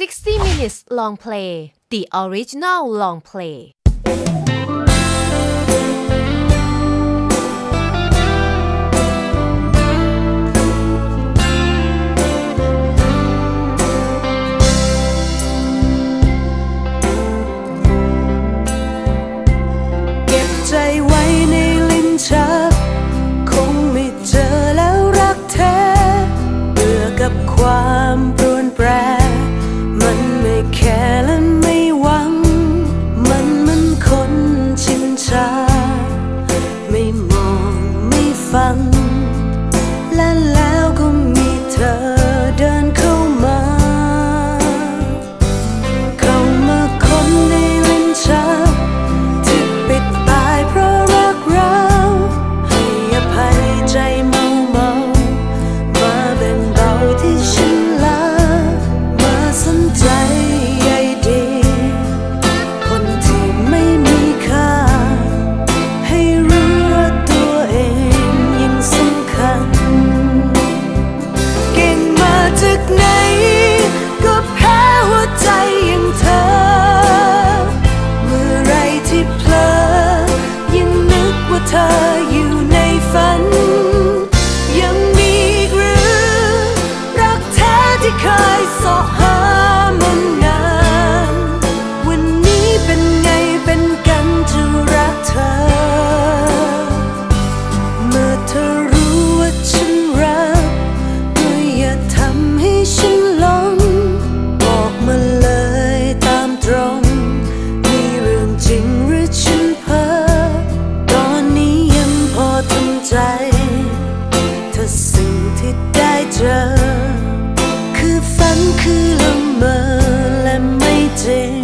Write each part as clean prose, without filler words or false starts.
60 minutes long play the original long play เก็บใจไว้ในลิ้นชักคงไม่เจอแล้วรักแท้เบื่อกับความปรวนแปรมันไม่แคร์และไม่หวังมันเหมือนคนชินชาไม่มองไม่ฟังและแล้วก็มีเธอเดินเข้ามาคนในลิ้นชักที่ปิดตายเพราะรักเราให้อภัยใจเมามาแบ่งเบาที่ฉันลามาสนใจใยดีคนที่ไม่มีค่าให้รู้ว่าตัวเองยังสำคัญเก่งมาจากไหนก็แพ้หัวใจอย่างเธอเมื่อไรที่เพลอยังนึกว่าเธออยู่ในฝันยังมีอีกหรือรักแท้ที่เคยเสาะหามานานวันนี้เป็นไงเป็นกันจะรักเธอเมื่อเธอรู้ว่าฉันรักก็อย่าทำให้ฉันหลงบอกมาเลยตามตรงมีเรื่องจริงหรือฉันเพ้อตอนนี้ยังพอทำใจถ้าสิ่งที่ได้เจอคือฝันคือละเมอและไม่จริง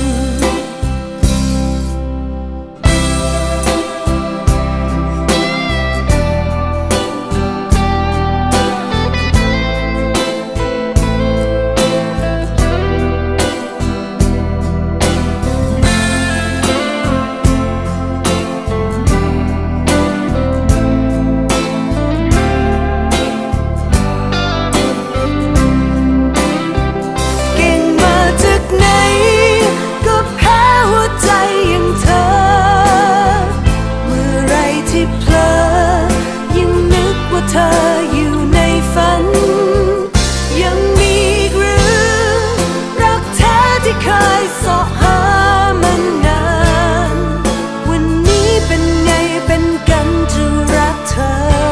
เธออยู่ในฝันยังมีอีกหรือรักแท้ที่เคยเสาะหามานานวันนี้เป็นไงเป็นกันจะรักเธอ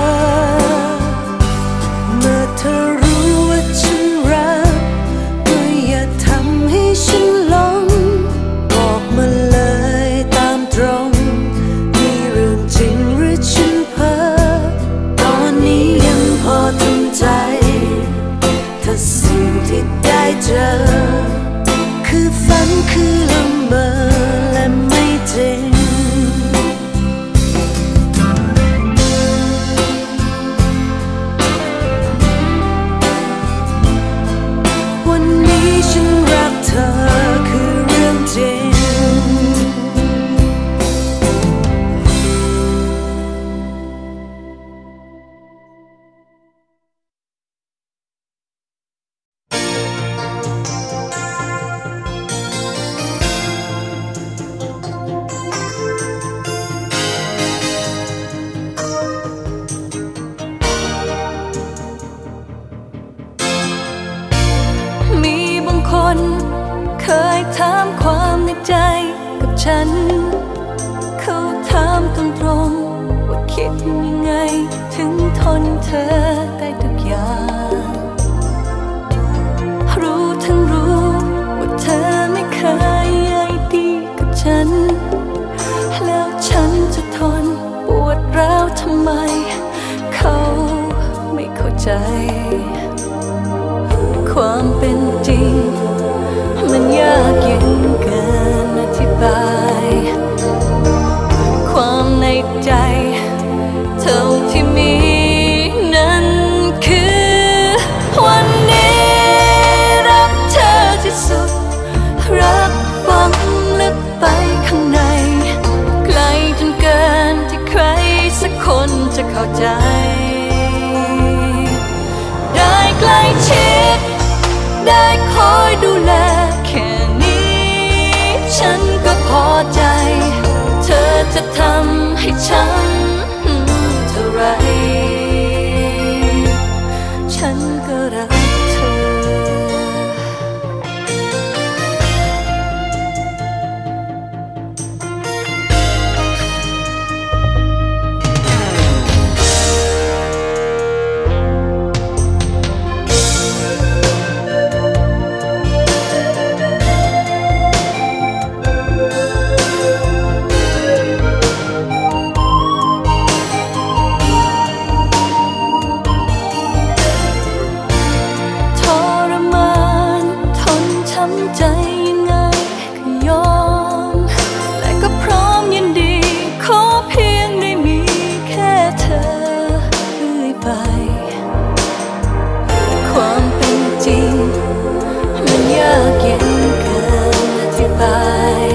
เมื่อเธอรู้ว่าฉันรักก็อย่าทำให้ฉันหลงบอกมาเลยตามตรงมีเรื่องจริงหรือฉันเพ้อพอทำใจถ้าสิ่งที่ได้เจอคือฝันคือละเมอและไม่จริงวันนี้ฉันรักเธอคือเรื่องจริงเคยถามความในใจกับฉันเขาถามตรงๆว่าคิดยังไงถึงทนเธอได้ทุกอย่างรู้ทั้งรู้ว่าเธอไม่เคยใยดีกับฉันแล้วฉันจะทนปวดร้าวทำไมเขาไม่เข้าใจความเป็นจริงมันยากยิ่งเกินอธิบายความในใจเท่าที่มีนั้นคือวันนี้รักเธอที่สุดรักฝังลึกไปข้างในไกลจนเกินที่ใครสักคนจะเข้าใจได้ใกล้ชิดได้คอยช้ำเท่าไรฉันก็รักเธอใจยังไงก็ยอมและก็พร้อมยินดีขอเพียงได้มีแค่เธอเรื่อยไปความเป็นจริงมันยากเย็นเกินอธิบาย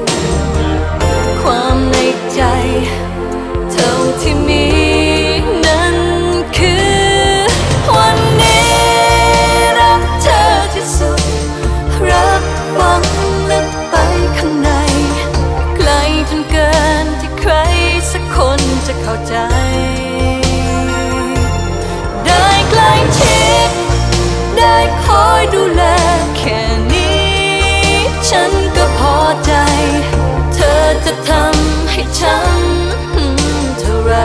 ความในใจเท่าที่มีนั้นคือวันนี้รักเธอที่สุดรักฝังลึกไปข้างในไกลจนเกินที่ใครสักคนจะเข้าใจได้ใกล้ชิดได้คอยดูแลแค่นี้ฉันก็พอใจเธอจะทำให้ฉันเท่าไร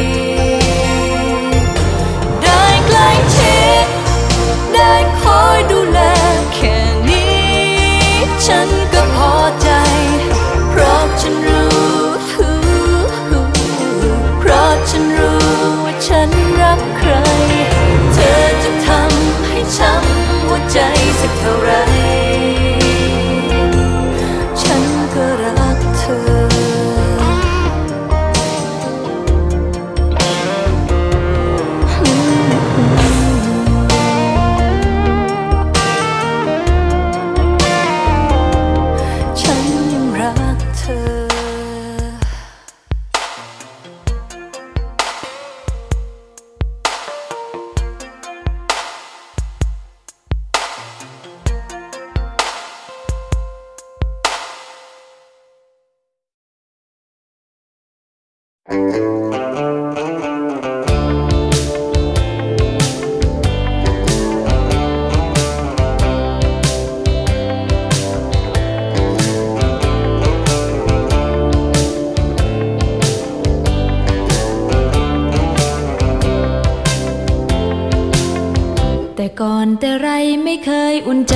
ได้ใกล้ชิดได้คอยดูแลแค่ฉันก็พอใจเพราะฉันรู้ว่าฉันรักใครเธอจะทำให้ช้ำหัวใจสักเท่าไรฉันก็รักเธอแต่ก่อนแต่ไรไม่เคยอุ่นใจ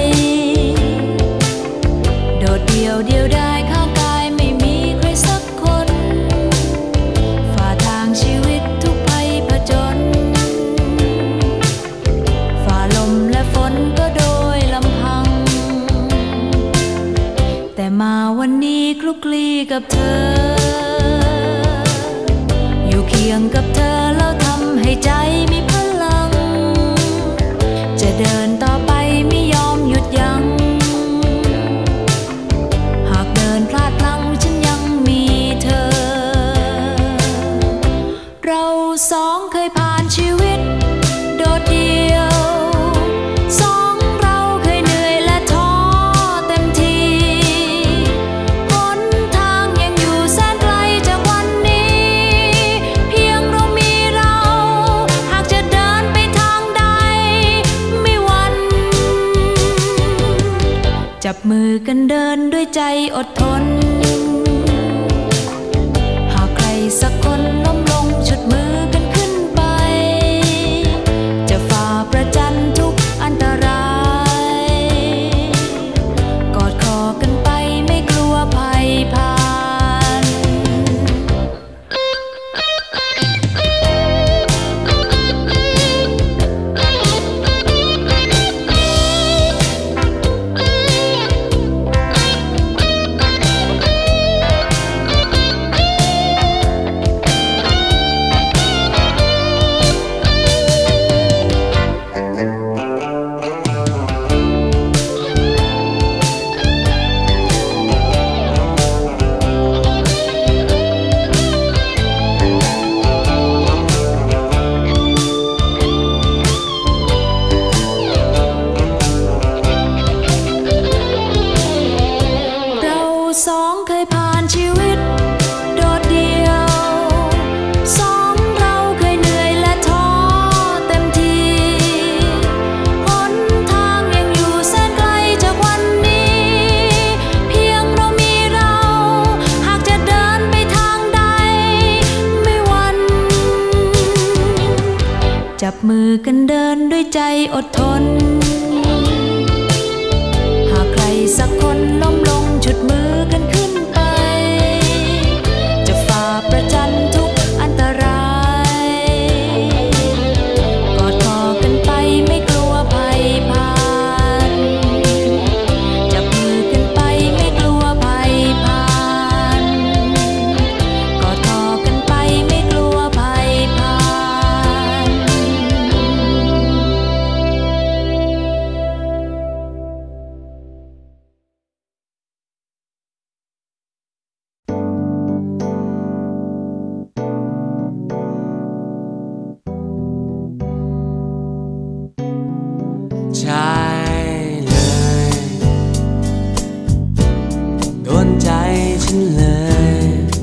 โดดเดี่ยวเดียวดายข้างกายไม่มีใครสักคนฝ่าทางชีวิตทุกภัยผจญฝ่าลมและฝนก็โดยลำพังแต่มาวันนี้คลุกคลีกับเธออยู่เคียงกับเธอแล้วทำให้ใจมีพลังจะเดินต่อไปไม่ยอมหยุดยั้งหากเดินพลาดพลั้งฉันยังมีเธอเราสองเคยผ่านชีวิตโดดเดี่ยวสองเราเคยเหนื่อยและท้อเต็มทีหนทางยังอยู่แสนไกลจากวันนี้เพียงเรามีเราหากจะเดินไปทางใดไม่หวั่นจับมือกันเดินด้วยใจอดทนหากใครสักคนล้มลงฉุดมือกันขึ้นไปจะฝ่าประจันทุกอันตรายกอดคอกันไปไม่กลัวภัยผ่านใจอดทนหากใครสักคนล้มลงฉุดมือกันขึ้นไปจะฝ่าประจันทุกอันตรายกอดคอกันไปไม่กลัวภัยผ่านจับมือกันไปไม่กลัวภัยผ่านกอดคอกันไปไม่กลัวภัยผ่านใช่เลยโดนใจฉันเลย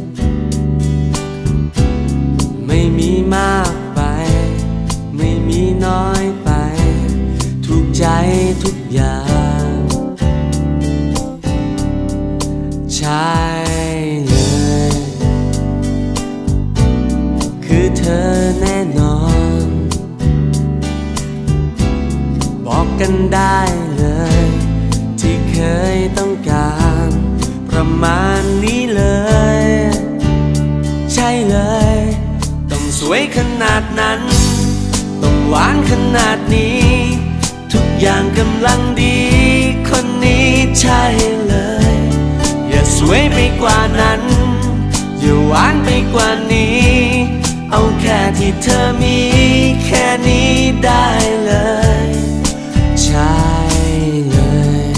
ไม่มีมากไปไม่มีน้อยไปถูกใจทุกอย่างใช่เลยคือเธอแน่นอนบอกกันได้เลยที่เคยต้องการประมาณนี้เลยใช่เลยต้องสวยขนาดนั้นต้องหวานขนาดนี้ทุกอย่างกำลังดีคนนี้ใช่เลยอย่าสวยไปกว่านั้นอย่าหวานไปกว่านี้เอาแค่ที่เธอมีแค่นี้ได้เลยใช่เลย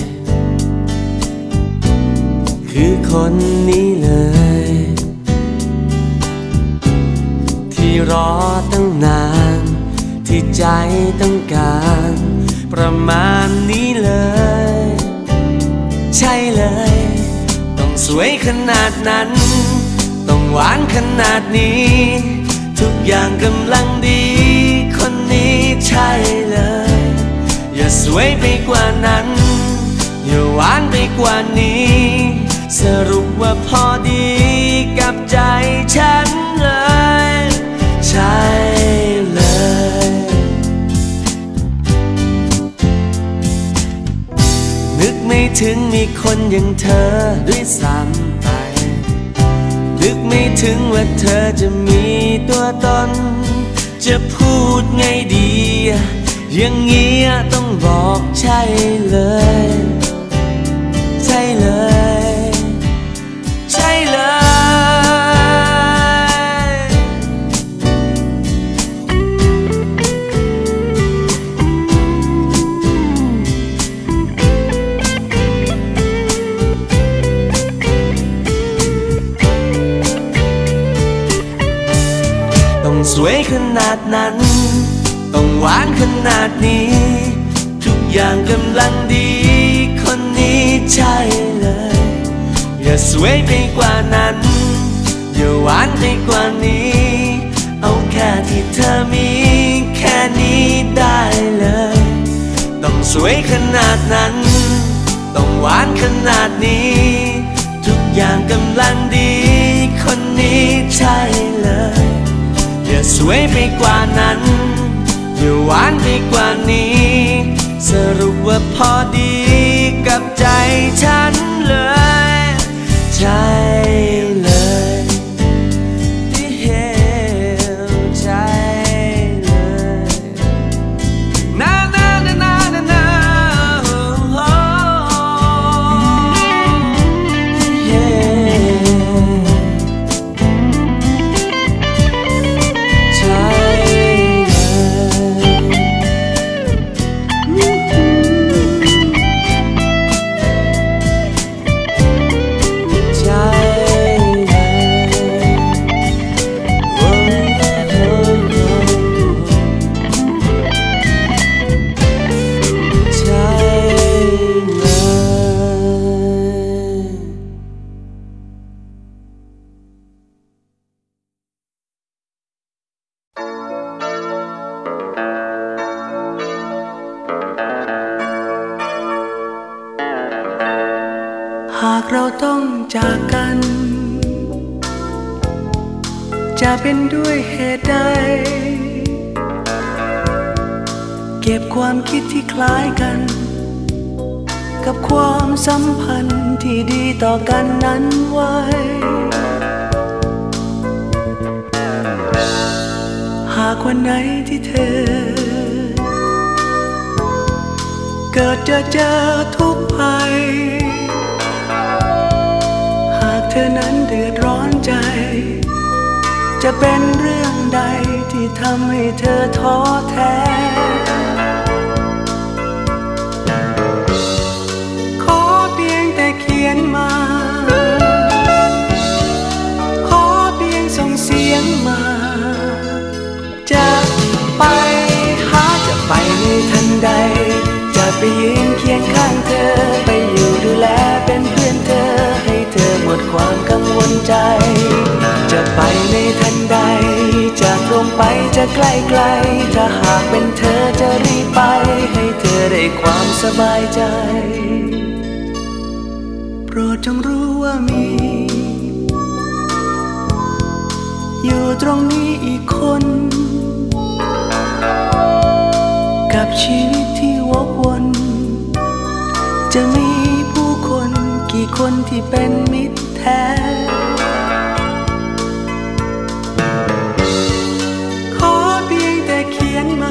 คือคนนี้เลยที่รอตั้งนานที่ใจต้องการประมาณนี้เลยใช่เลยต้องสวยขนาดนั้นต้องหวานขนาดนี้ทุกอย่างกำลังดีคนนี้ใช่เลยอย่าสวยไปกว่านั้นอย่าหวานไปกว่านี้สรุปว่าพอดีกับใจฉันเลยใช่เลยนึกไม่ถึงมีคนอย่างเธอด้วยซ้ำไปนึกไม่ถึงว่าเธอจะมีตัวตนจะพูดไงดีอย่างเงี้ยต้องบอกใช่เลยใช่เลยใช่เลยต้องสวยขนาดนั้นต้องหวานขนาดนี้ทุกอย่างกำลังดีคนนี้ใช่เลยอย่าสวยไปกว่านั้นอย่าหวานไปกว่านี้เอาแค่ที่เธอมีแค่นี้ได้เลยต้องสวยขนาดนั้นต้องหวานขนาดนี้ทุกอย่างกำลังดีคนนี้ใช่เลยอย่าสวยไปกว่านั้นอย่าหวานไปกว่านี้สรุปว่าพอดีกับใจฉันเลยใช่เลยที่เห็นใช่เลยนานานานานานาที่เห็นใช่หากเราต้องจากกัน จะเป็นด้วยเหตุใด เกก็บความคิดที่คล้ายกันกับความสัมพันธ์ที่ดีต่อกันนั้นไว้หากวันไหนที่เธอเกิดเจอทุกข์ภัยหากเธอนั้นเดือดร้อนใจจะเป็นเรื่องใดที่ทำให้เธอท้อแท้ขอเพียงแต่เขียนมาขอเพียงส่งเสียงมาจะไปหาจะไปในทันใดจะไปยืนเคียงข้างเธอไปอยู่ดูแลเป็นเพื่อนเธอให้เธอหมดความกังวลใจจะไปในทันใดจะตรงไปจะใกล้ๆถ้าหากเป็นเธอจะรีบไปให้เธอได้ความสบายใจโปรดจงรู้ว่ามีอยู่ตรงนี้อีกคนกับชีวิตที่วกวนจะมีผู้คนกี่คนที่เป็นมิตรแท้ขอเพียงแต่เขียนมา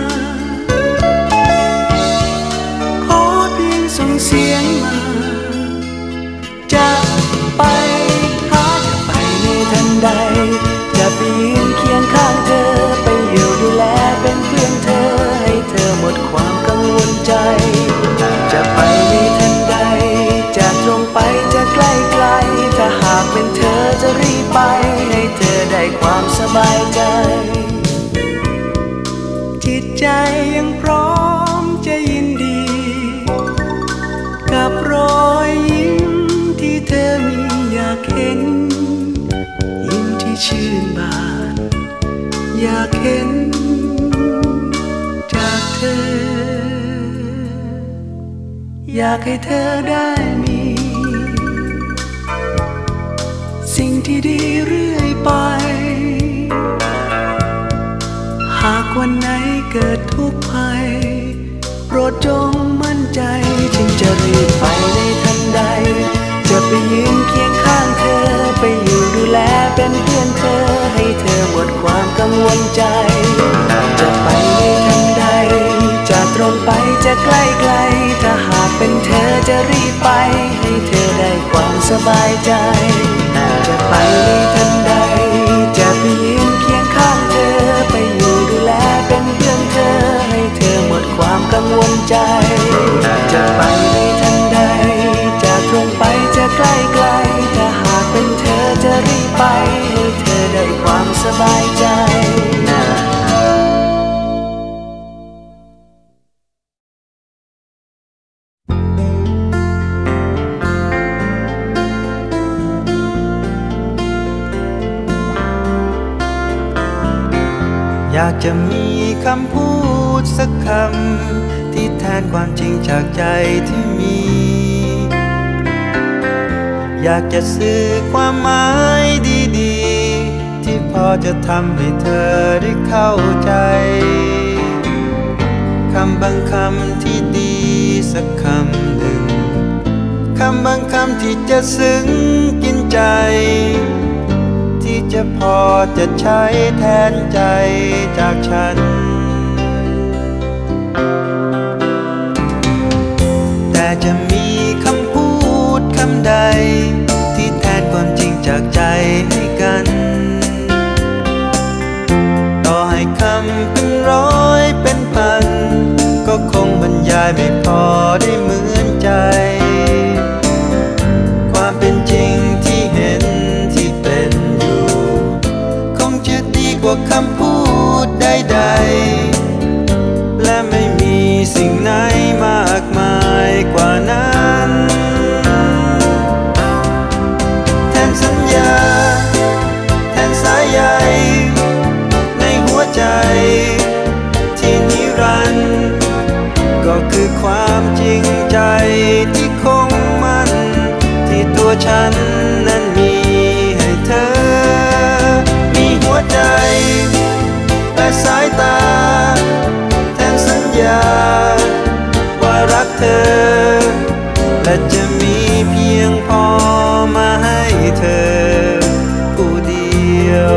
ขอเพียงส่งเสียงมาจะไปหาจะไปในทันใดจะไปยืนเคียงข้างเธอไปอยู่ดูแลเป็นเพื่อนเธอให้เธอหมดความกังวลใจจะไปในทันใดจะตรงไปจะใกล้ๆถ้าหากเป็นเธอจะรีบไปให้เธอได้ความสบายใจจิตใจยังพร้อมจะยินดีกับรอยยิ้มที่เธอมีอยากเห็นยิ้มที่ชื่นบานอยากเห็นจากเธออยากให้เธอได้มีสิ่งที่ดีเรื่อยไปหากวันไหนเกิดทุกข์ภัยโปรดจงมั่นใจจึงจะรีบไปในทันใดจะไปยืนเคียงข้างเธอไปอยู่ดูแลเป็นเพื่อนเธอให้เธอหมดความกังวลใจจะไปในทันใดจะตรงไปจะใกล้ๆถ้าหากเป็นเธอจะรีบไปให้เธอได้ความสบายใจจะไปในทันใดจะไปยืนเคียงข้างเธอไปอยู่ดูแลเป็นเพื่อนเธอให้เธอหมดความกังวลใจจะไปในทันใดจะตรงไปจะใกล้ๆถ้าหากเป็นเธอจะรีบไปให้เธอได้ความสบายใจอยากจะมีคำพูดสักคำที่แทนความจริงจากใจที่มีอยากจะสื่อความหมายดีๆที่พอจะทำให้เธอได้เข้าใจคำบางคำที่ดีสักคำหนึ่งคำบางคำที่จะซึ้งกินใจที่จะพอจะใช้แทนใจจากฉันแต่จะมีคำพูดคำใดที่แทนความจริงจากใจให้กันต่อให้คำเป็นร้อยเป็นพันก็คงบรรยายไม่พอได้เหมือนใจความเป็นจริงที่เห็นที่เป็นอยู่คงจะดีกว่าคำพูดใดๆและไม่มีสิ่งไหนมากมายกว่านั้นแทนสัญญาแทนสายใยในหัวใจที่นิรันดร์ก็คือความจริงใจที่เธอและจะมีเพียงพอมาให้เธอผู้เดียว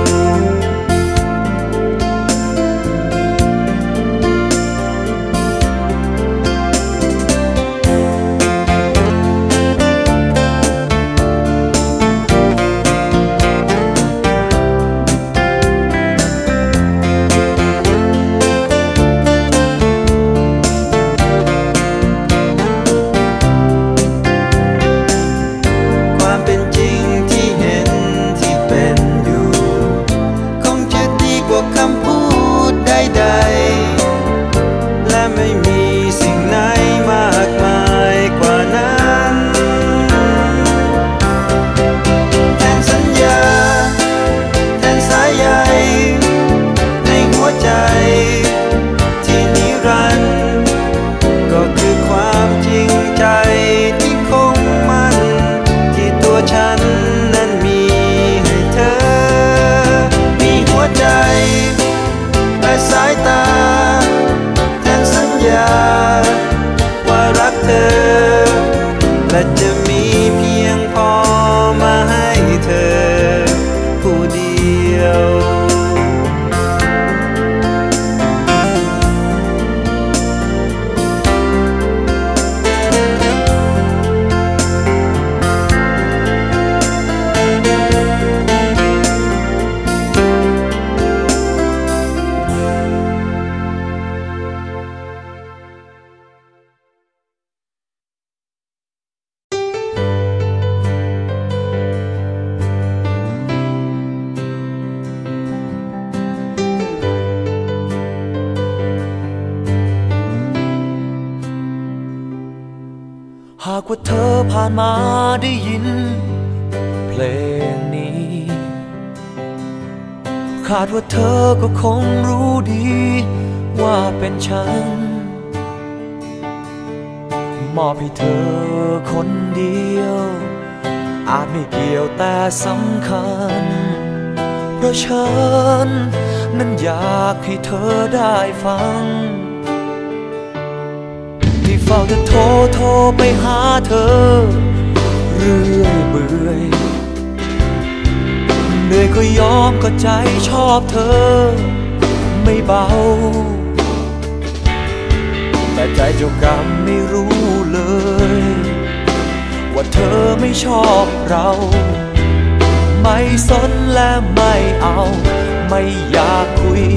และจะมีเพียงพอมาให้เธอผู้เดียวหากว่าเธอผ่านมาได้ยินเพลงนี้คาดว่าเธอก็คงรู้ดีว่าเป็นฉันมอบให้เธอคนเดียวอาจไม่เกี่ยวแต่สำคัญเพราะฉันนั้นอยากให้เธอได้ฟังที่เฝ้าจะโทรไปหาเธอเรื่อยเบื่อเหนื่อยก็ยอมก็ใจชอบเธอไม่เบาแต่ใจเจ้ากรรมไม่รู้เลยว่าเธอไม่ชอบเราไม่สนและไม่เอาไม่อยากคุย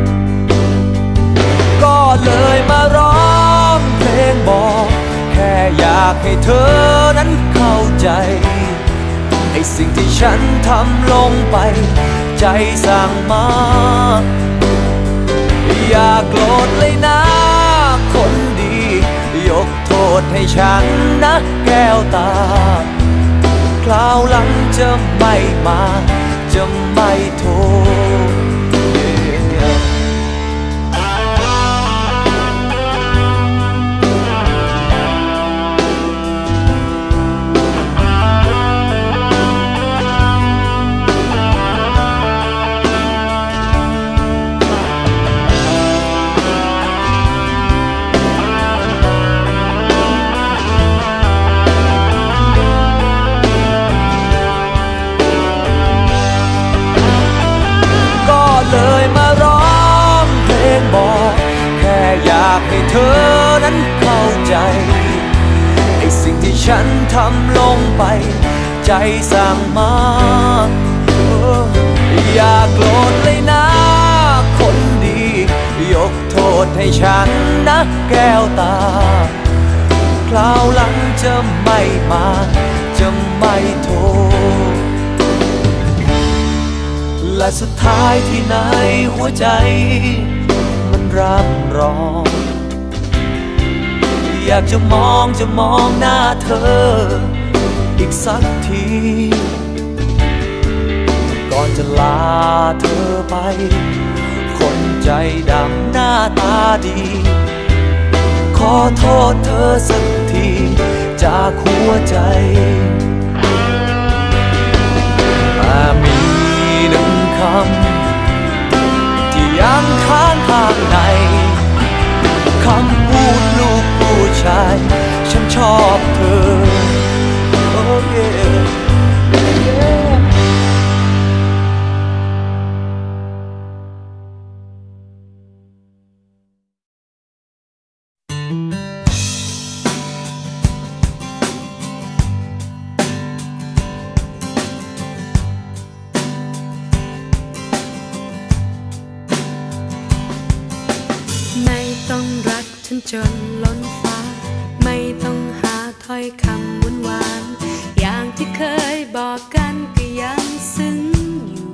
ก็เลยมาร้องเพลงบอกแค่อยากให้เธอนั้นเข้าใจไอ้สิ่งที่ฉันทำลงไปใจสั่งมาอย่าโกรธเลยนะคนดียกโทษให้ฉันนะแก้วตาคราวหลังจะไม่มาจะไม่โทษเลยมาร้องเพลงบอกแค่อยากให้เธอนั้นเข้าใจไอ้สิ่งที่ฉันทำลงไปใจสั่งมาอย่าโกรธเลยนะคนดียกโทษให้ฉันนะแก้วตาคราวหลังจะไม่มาจะไม่โทษและสุดท้ายที่ไหนหัวใจมันร่ำร้องอยากจะมองหน้าเธออีกสักทีก่อนจะลาเธอไปคนใจดำหน้าตาดีขอโทษเธอสักทีจากหัวใจมีหนึ่งคำที่ยังค้างข้างในคำพูดลูกผู้ชาจนล้นฟ้าไม่ต้องหาถ้อยคำหวานๆอย่างที่เคยบอกกันก็ยังซึ้งอยู่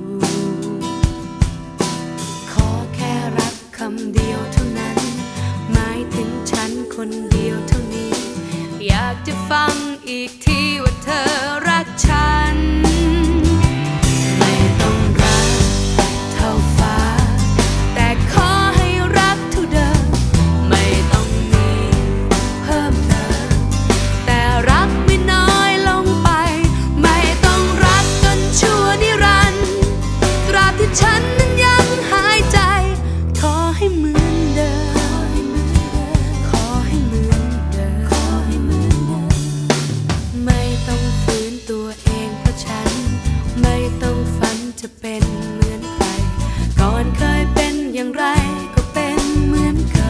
ขอแค่รักคำเดียวเท่านั้นหมายถึงฉันคนเดียวเท่านี้อยากจะฟังอีกทีว่าเธอรักฉันไม่ต้องรักเท่าฟ้าแต่ขอให้รักเท่าเดิมไม่ต้องมีเพิ่มเติมแต่รักไม่น้อยลงไปไม่ต้องรักจนชั่วนิรันดร์ตราบที่ฉันนั้นยังหายใจขอให้เหมือนเดิมขอให้เหมือนเดิมไม่ต้องฝืนตัวเองเพราะฉันไม่ต้องฝันจะเป็นเหมือนใครก่อนเคยเป็นอย่างไรก็เป็นเหมือนเก่า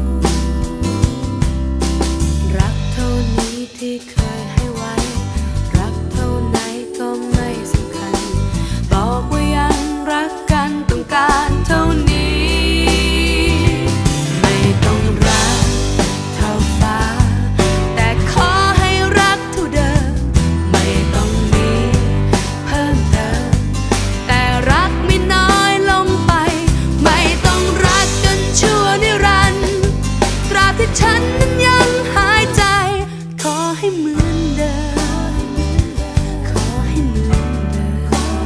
รักเท่านี้ที่เคยให้ไว้รักเท่าไหนก็ไม่สำคัญบอกว่ายังรักกันต้องการเท่านี้ไม่ต้องรักเท่าฟ้าแต่ขอให้รักเท่าเดิมไม่ต้องมีเพิ่มเติมแต่รักไม่น้อยลงไปไม่ต้องรักจนชั่วนิรันดร์ตราบที่ฉันนั้นยังหายใจขอให้เหมือนเดิมขอให้เหมือนเดิ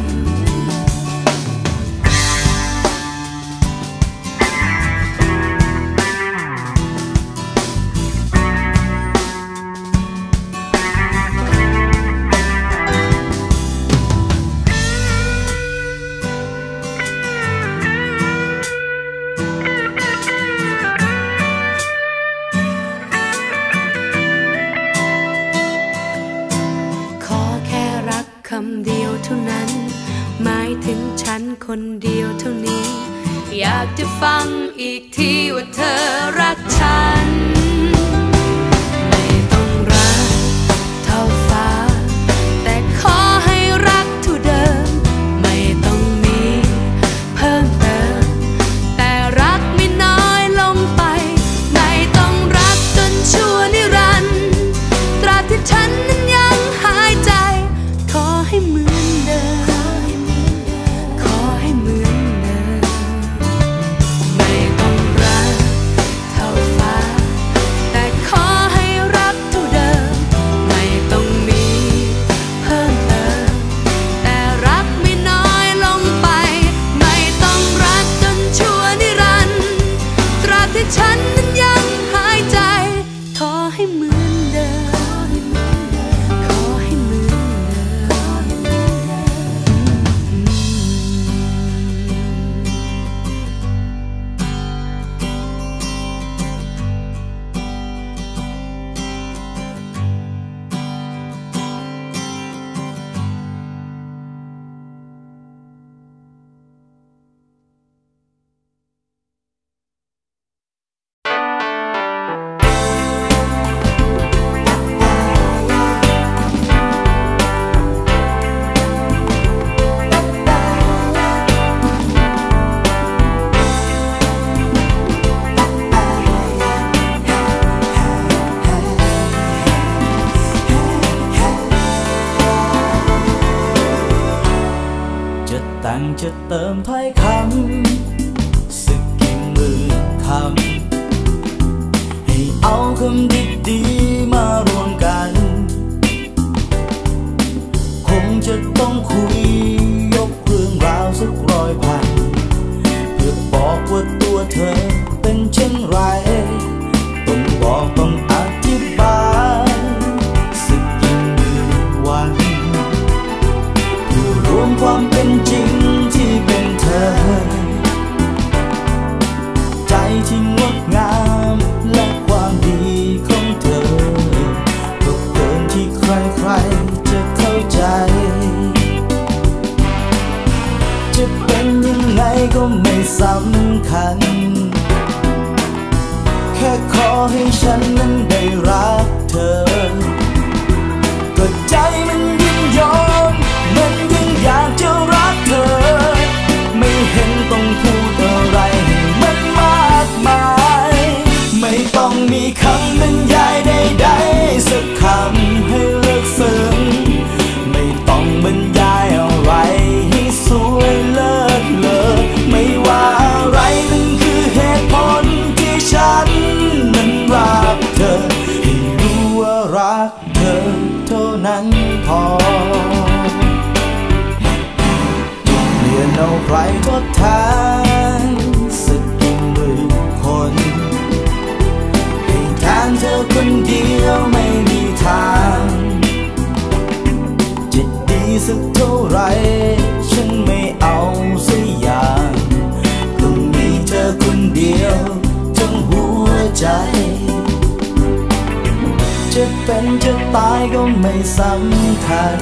ขอแค่รักคำเดียวเท่านั้นหมายถึงฉันคนเดียวเท่านี้อยากจะฟังอีกทีว่าเธอรักฉันไม่ต้องรักเท่าฟ้าแต่ขอให้รักเท่าเดิมไม่ต้องมีเพิ่มเติมแต่รักไม่น้อยลงไปไม่ต้องรักจนชั่วนิรันดร์ตราบที่ฉันนั้นยังหายใจขอให้เหมือนเดิมขอให้เหมือนเดิมไม่ต้องรักเท่าฟ้าแต่ขอให้รักเท่าเดิมไม่ต้องมีเพิ่มเติมแต่รักไม่น้อยลงไปไม่ต้องรักจนชั่วนิรันดร์ตราบที่ฉันนั้นยังหายใจขอให้เหมือนเดิมขอให้เหมือนเดิจะแต่งจะเติมถ้อยคำสักกี่หมื่นคำให้เอาคำดีๆมารวมกันคงจะต้องคุยยกเรื่องราวสัก100,000เพื่อบอกว่าตัวเธอเป็นเช่นไรต้องบอกต้องอธิบายสักกี่หมื่นวันเพื่อรวมความเป็นจริงที่เป็นเธอใจที่งดงามและความดีของเธอเอาใครทดแทนสักกี่หมื่นคนให้แทนเธอคนเดียวไม่มีทางจะดีสักเท่าไรฉันไม่เอาสักอย่างต้องมีเธอคนเดียวทั้งหัวใจจะเป็นจะตายก็ไม่สำคัญ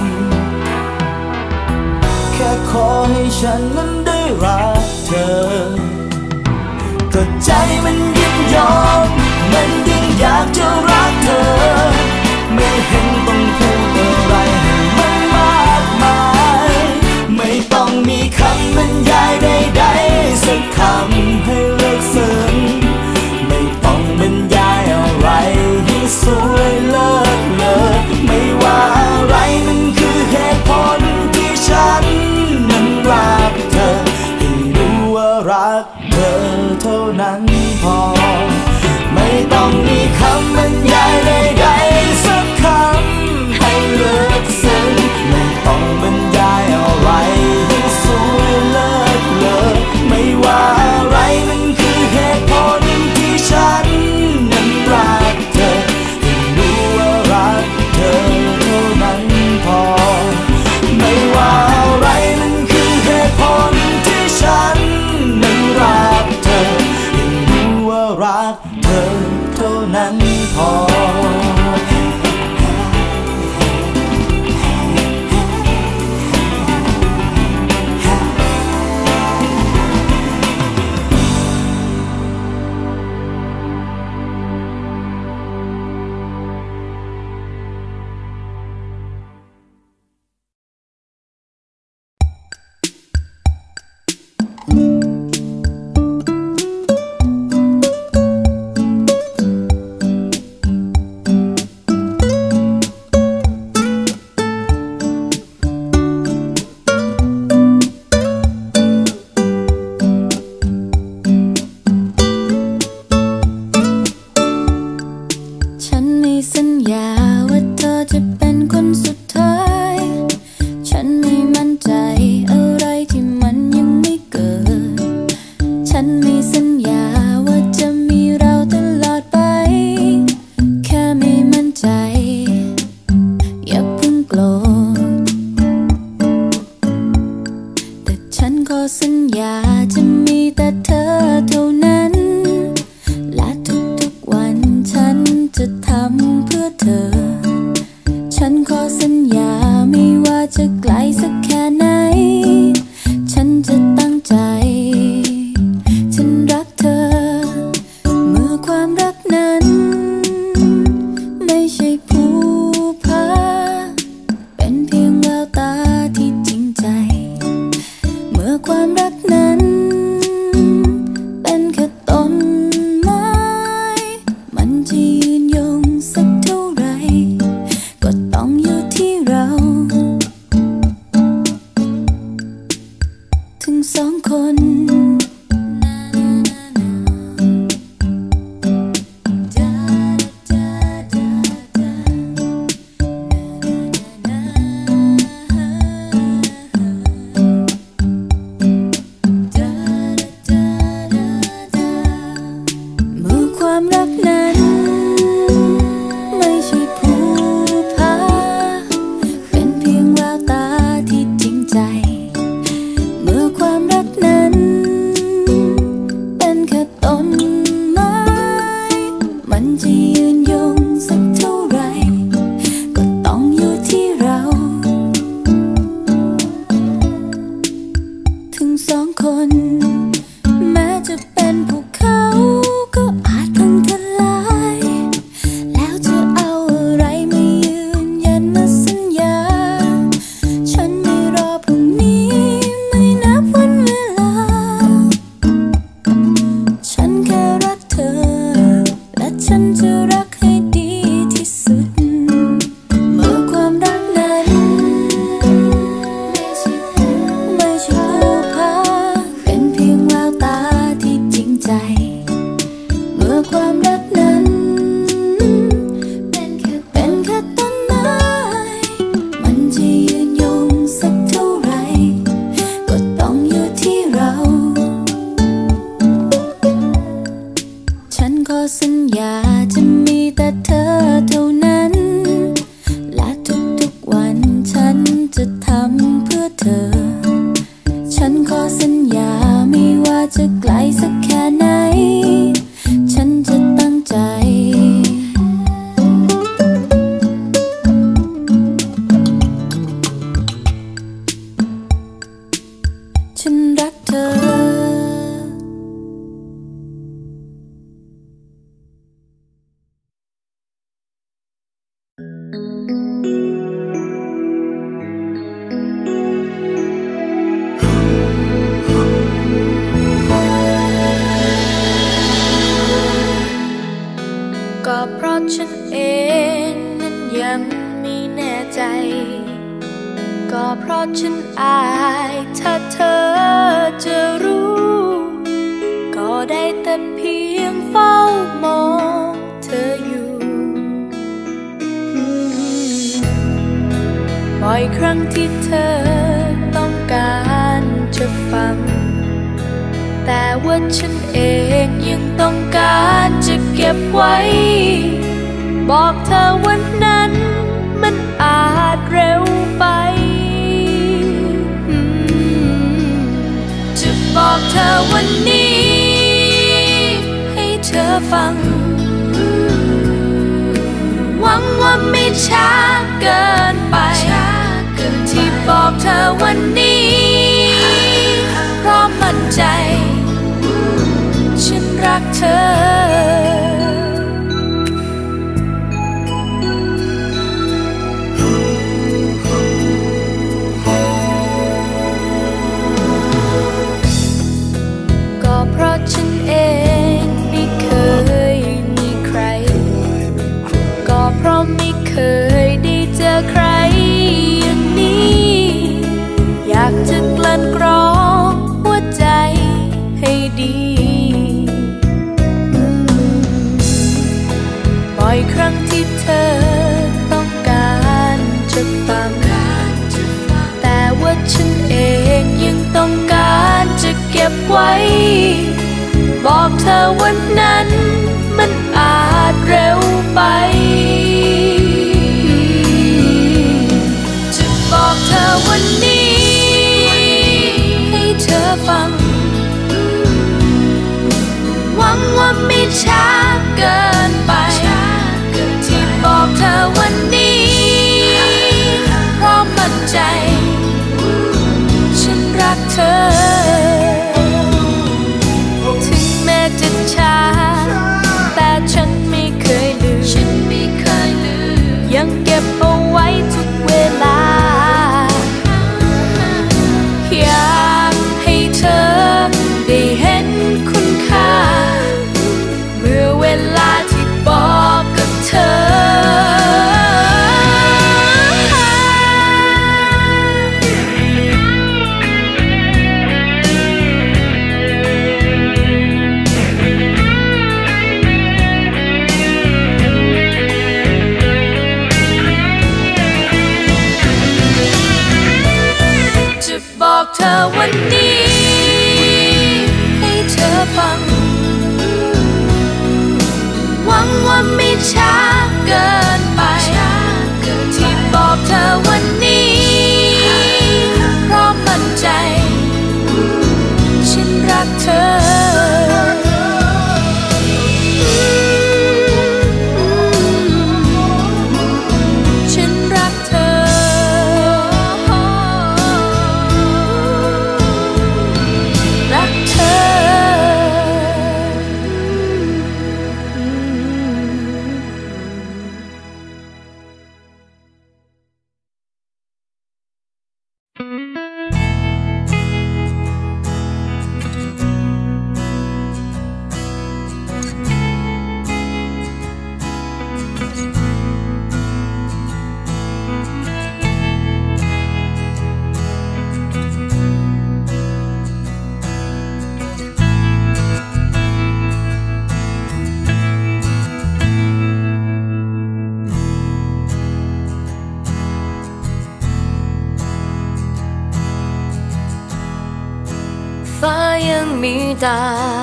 แค่ขอให้ฉันนั้นได้รักเธอก็ใจมันยิ่งยอมมันยิ่งอยากจะรักเธอไม่เห็นต้องพูดอะไรให้มันมากมายไม่ต้องมีคำบรรยายใดๆสักคำให้เลิกซึ้งไม่ต้องบรรยายอะไรให้สวยเลิศเลอไม่ว่าอะไรมันคือเหตุผลที่ฉันนั้นรักเธอให้รู้ว่ารักเธอเท่านั้นพอไม่ต้องมีคำบรรยายใดๆสักคำให้เลิกซึ้งไม่ต้องบรรยายอะไรให้สวยเลิศเลอไม่ว่าอะไรมันคือเหตุผลที่ฉันนั้นรักเธอให้รู้ว่ารักเธอเท่านั้นพอไม่ว่าอะไรมันคือเหตุผลที่ฉันนั้นรักเธอให้รู้ว่ารักเธอเท่านั้นพอฉันขอสัญญานเองนั้นยังไม่แน่ใจก็เพราะฉันอายถ้าเธอจะรู้ก็ได้แต่เพียงเฝ้ามองเธออยู่บ่อยครั้งที่เธอต้องการจะฟังแต่ว่าฉันเองยังต้องการจะเก็บไว้บอกเธอวันนั้นมันอาจเร็วไปจะบอกเธอวันนี้ให้เธอฟังหวังว่าไม่ช้าเกินไปที่บอกเธอวันนี้เพราะมั่นใจฉันรักเธอก็เพราะฉันเองไม่เคยมีใครก็เพราะไม่เคยได้เจอใครอย่างนี้อยากจะกลั่นกรองหัวใจให้ดีบ่อยครั้งที่เธอต้องการจะฟังแต่ว่าฉันเองยังต้องการจะเก็บไว้บอกเธอวันนั้นมันอาจเร็วไปจะบอกเธอวันนี้ให้เธอฟังหวังว่าไม่ช้าเกินไปที่บอกเธอวันนี้เพราะมั่นใจฉันรักเธอถึงแม้จะช้าแต่ฉันไม่เคยลืมยังเก็บเอาไว้ทุกเวลาอยากให้เธอได้เห็นคุณค่าเมื่อเวลาที่บอกกับเธอจะบอกเธอวันนี้ให้เธอฟังหวังว่าไม่ช้าเกินไปที่บอกเธอวันนี้เพราะมั่นใจฉันรักเธอฉันรักเธอรักเธอฟ้ายังมีตา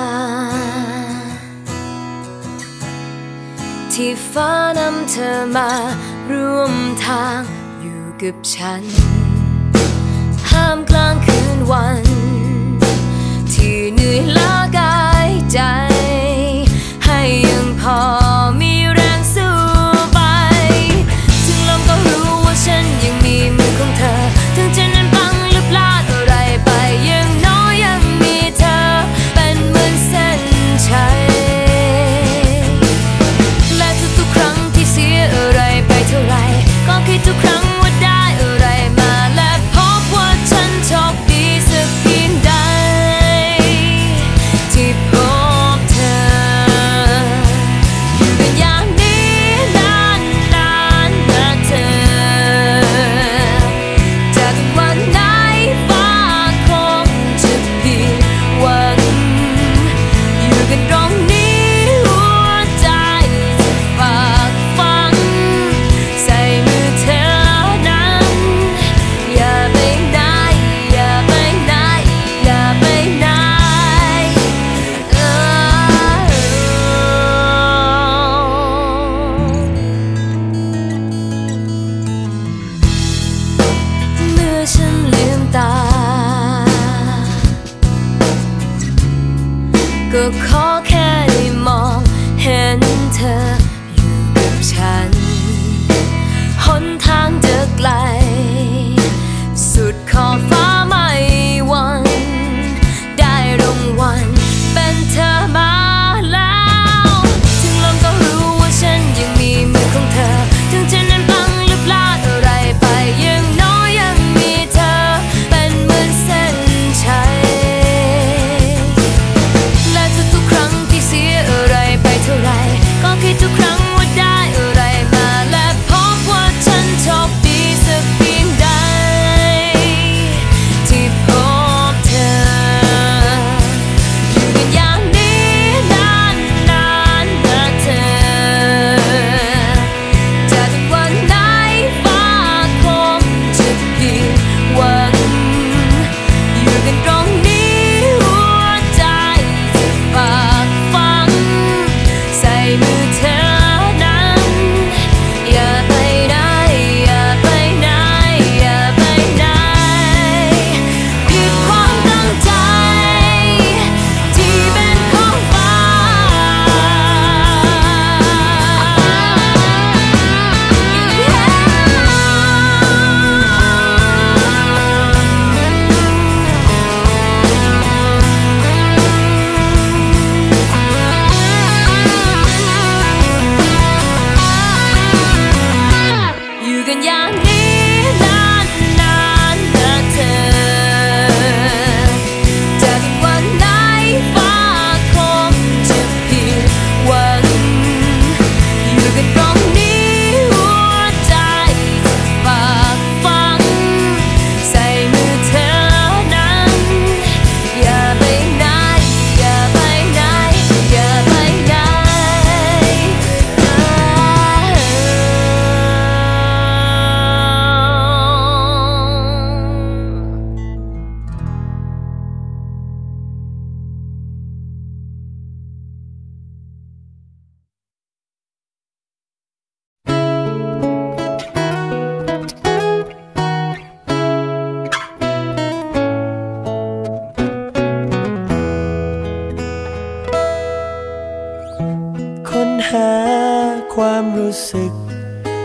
ที่ฟ้านำเธอมาร่วมทางอยู่กับฉันท่ามกลางคืนวันที่เหนื่อยล้ากายใจให้ยังพอมีแรงสู้ไปถึงลมก็รู้ว่าฉันยังมีมือของเธอถึงฉันนั้นพังหรือพลาดอะไรไปยังน้อยยังมีเธอเป็นเหมือนเส้นชัยและทุกๆครั้งที่เสียอะไรไปเท่าไรก็คิดทุกครั้งว่าได้อะไรมาและพบว่าฉันโชคดีสักเพียงใดที่พบเธออยู่กันอย่างนี้น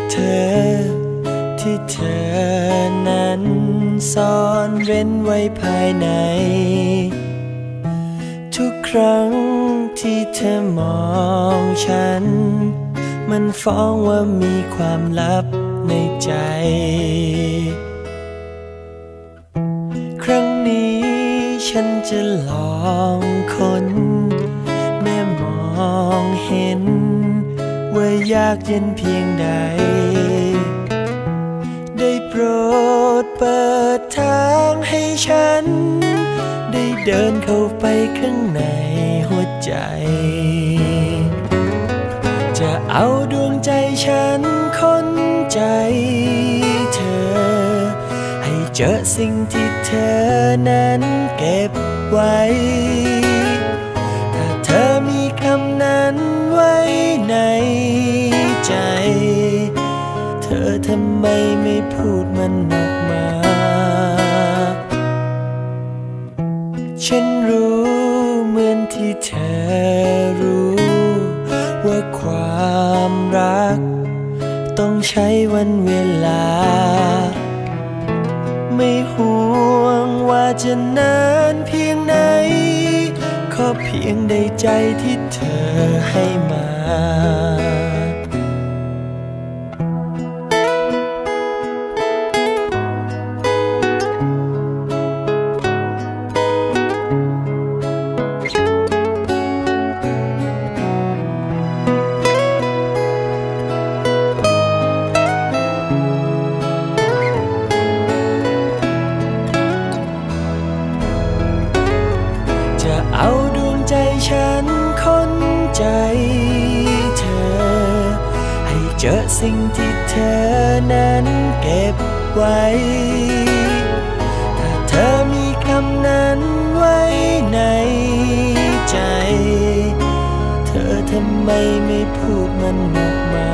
เธอนั้นซ่อนเร้นไว้ภายในทุกครั้งที่เธอมองฉันมันฟ้องว่ามีความลับในใจครั้งนี้ฉันจะลองค้นแม้มองเห็นว่ายากเย็นเพียงใดได้โปรดเปิดทางให้ฉันได้เดินเข้าไปข้างในหัวใจจะเอาดวงใจฉันคนใจเธอให้เจอสิ่งที่เธอนั้นเก็บไว้ถ้าเธอมีคำนั้นไว้ในใจเธอทำไมไม่พูดมันออกมาฉันรู้เหมือนที่เธอรู้ว่าความรักต้องใช้วันเวลาไม่ห่วงว่าจะนานเพียงไหนขอเพียงได้ใจที่เธอให้มาเอาดวงใจฉันคนใจเธอให้เจอสิ่งที่เธอนั้นเก็บไว้ถ้าเธอมีคำนั้นไว้ในใจเธอทำไมไม่พูดมันออกมา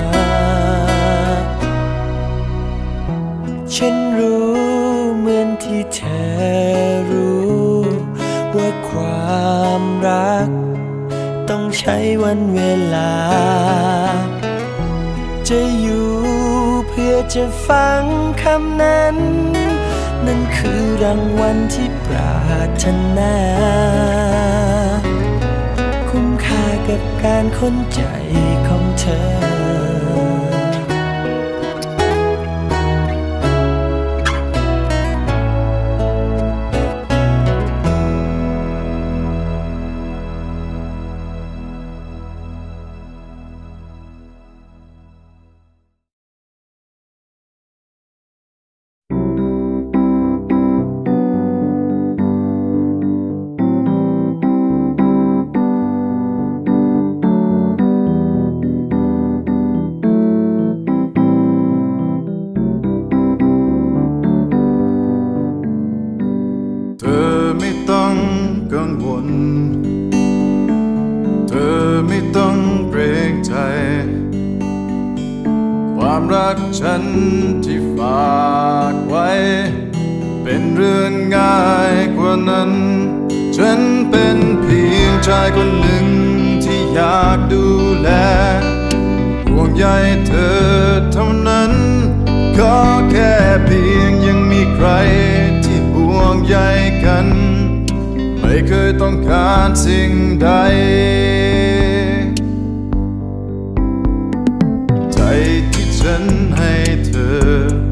ฉันรู้เหมือนที่เธอรู้ว่าความรักต้องใช้วันเวลาจะอยู่เพื่อจะฟังคำนั้นนั่นคือรางวัลที่ปรารถนาคุ้มค่ากับการค้นใจของเธอกังวลเธอไม่ต้องเกรงใจความรักฉันที่ฝากไว้เป็นเรื่องง่ายกว่านั้นฉันเป็นเพียงชายคนหนึ่งที่อยากดูแลห่วงใยเธอเท่านั้นก็แค่เพียงยังมีใครที่ห่วงใยกันไม่เคยต้องการสิ่งใดใจที่ฉันให้เธอ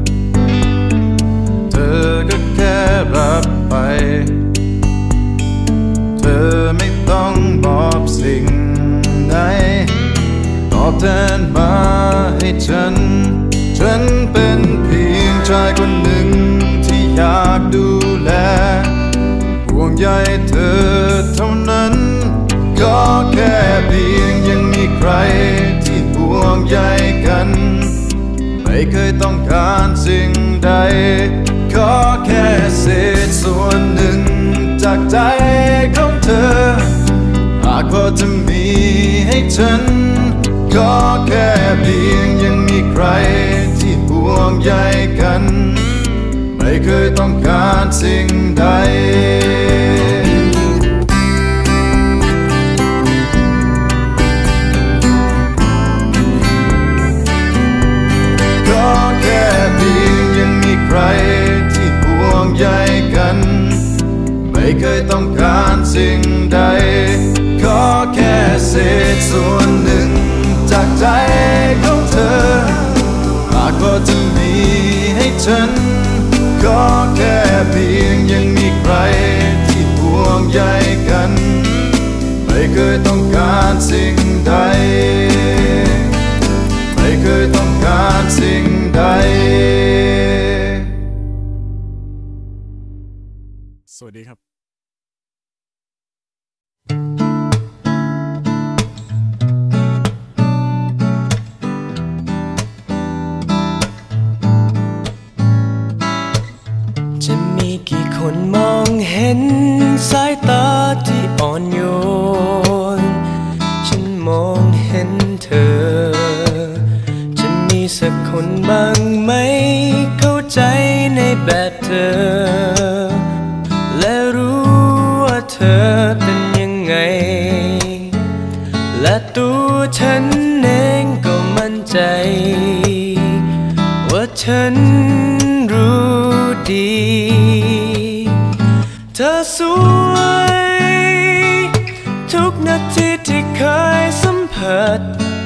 ก็แค่รับไปเธอไม่ต้องมอบสิ่งไหนตอบแทนมาให้ฉันเป็นเพียงชายคนหนึ่งที่อยากดูแลห่วงใยเธอเท่านั้นก็แค่เพียงยังมีใครที่ห่วงใยกันไม่เคยต้องการสิ่งใดขอแค่เศษส่วนหนึ่งจากใจของเธอหากพอจะมีให้ฉันก็แค่เพียงยังมีใครที่ห่วงใยกันไม่เคยต้องการสิ่งใด เการสิ่งใดไม่เคยต้องการสิ่งใดสวัสดีครับจะมีกี่คนมองเห็นสายตาที่อ่อนโยนฉันมองเห็นเธอจะมีสักคนบ้างไหมเข้าใจในแบบเธอและรู้ว่าเธอเป็นยังไงและตัวฉันเองก็มั่นใจว่าฉันรู้ดีเธอสวยทุกนาทีที่เคยสัมผัส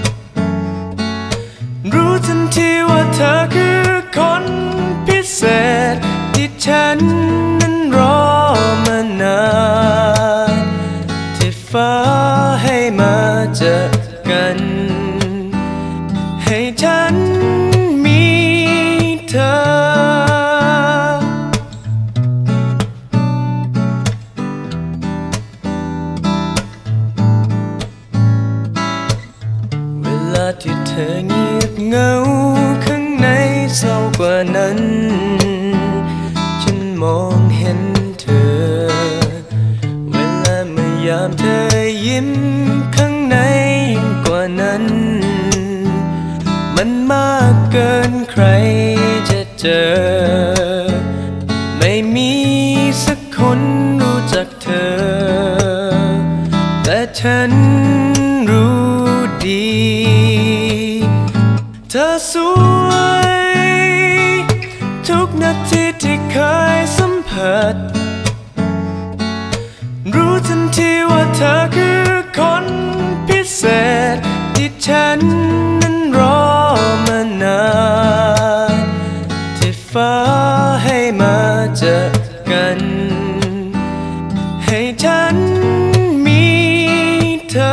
รู้ทันทีว่าเธอคือคนพิเศษที่ฉันนั้นรอมานานที่ฟ้าให้มาเจอกันให้ฉันมีเธอเวลาที่เธอเงียบเหงาข้างในเศร้ากว่านั้นฉันมองเห็นเธอเวลาเมื่อยามเธอยิ้มข้างในยิ่งกว่านั้นมันมากเกินใครจะเจอไม่มีสักคนรู้จักเธอแต่ฉันรู้ดีเธอสวยทุกนาทีที่เคยสัมผัสรู้ทันทีว่าเธอคือคนพิเศษที่ฉันนั้นรอมานานที่ฟ้าให้มาเจอกันให้ฉันมีเธอ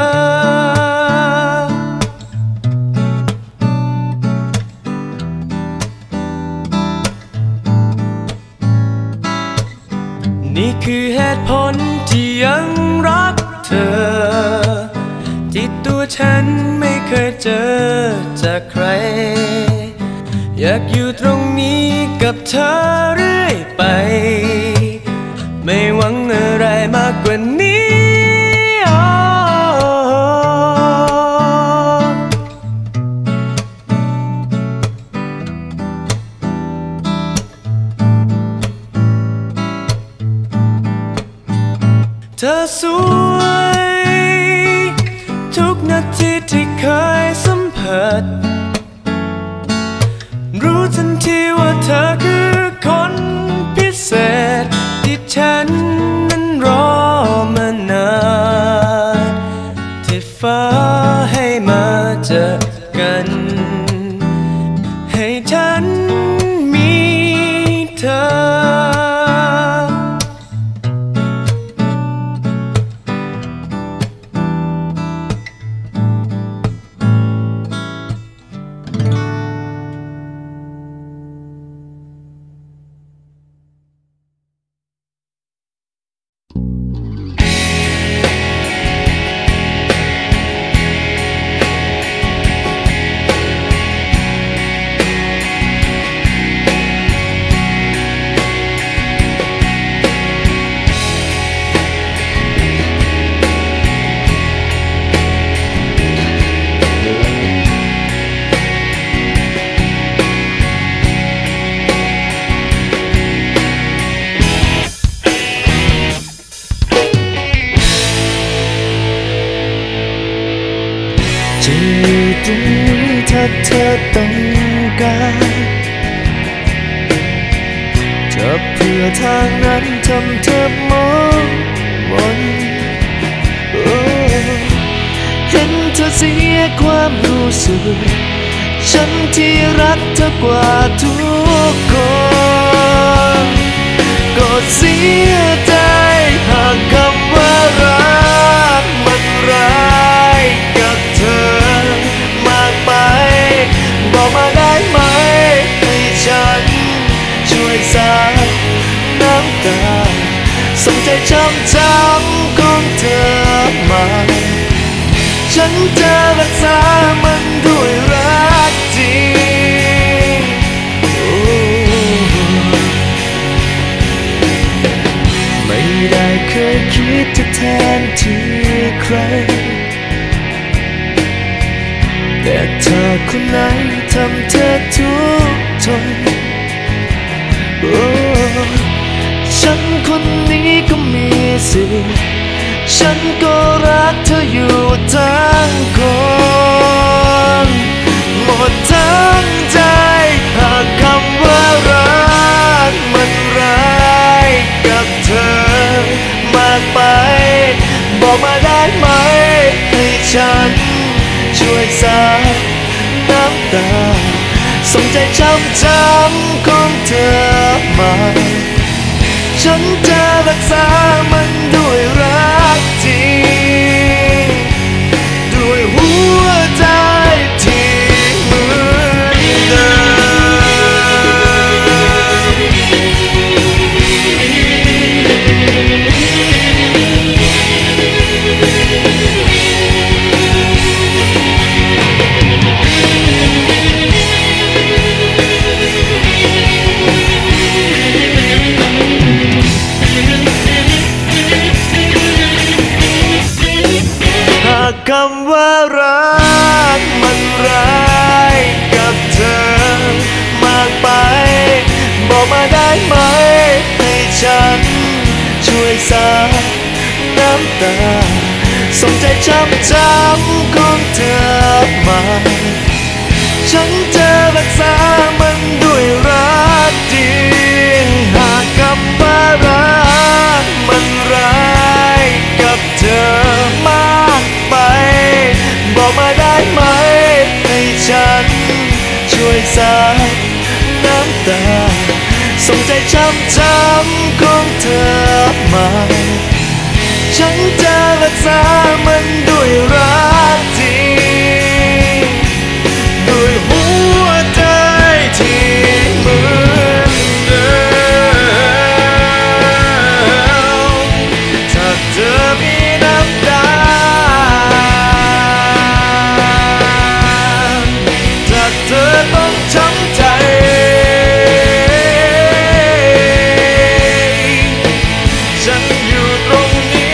นี่คือเหตุผลที่ยังรักเธอที่ตัวฉันไม่เคยเจอจากใครอยากอยู่ตรงนี้กับเธอเรื่อยไปไม่หวังอะไรมากกว่านี้เธอสวยทุกนาทีที่เคยสัมผัสรู้ทันทีว่าเธอคือคนพิเศษที่ฉันนั้นรอมานานที่ฟ้าให้มาเจอกันให้ฉันมีเธอตรงนี้ถ้าเธอต้องการจะเพื่อทางนั้นทำเธอมองมนเห็นเธอเสียความรู้สึกฉันที่รักเธอกว่าทุกคนก็เสียใจหากคำว่ารักมันร้ายจะรักษามันด้วยรักจริงไม่ได้เคยคิดจะแทนที่ใครแต่เธอคนไหนทำเธอทุกข์ทนฉันคนนี้ก็มีสิทธิ์ฉันก็รักเธออยู่ทั้งคนหมดทั้งใจหากคำว่ารักมันร้ายกับเธอมากไปบอกมาได้ไหมให้ฉันช่วยซับน้ำตาส่งใจช้ำของเธอมาฉันจะรักษามันด้วยรักจริงด้วยหัวใจที่เหมือนเดิมคำว่ารักมันร้ายกับเธอมากไปบอกมาได้ไหมให้ฉันช่วยซับน้ำตาส่งใจช้ำของเธอมาฉันจะรักษามันด้วยรักจริงหากคำว่ารักมันร้ายกับเธอมากไปบอกมาได้ไหมให้ฉันช่วยซับน้ำตาส่งใจช้ำของเธอมาฉันจะรักษามันด้วยรักจริงด้วยหัวใจที่เหมือนเดิมถ้าเธอมีน้ำตาถ้าเธอต้องช้ำใจฉันอยู่ตรงนี้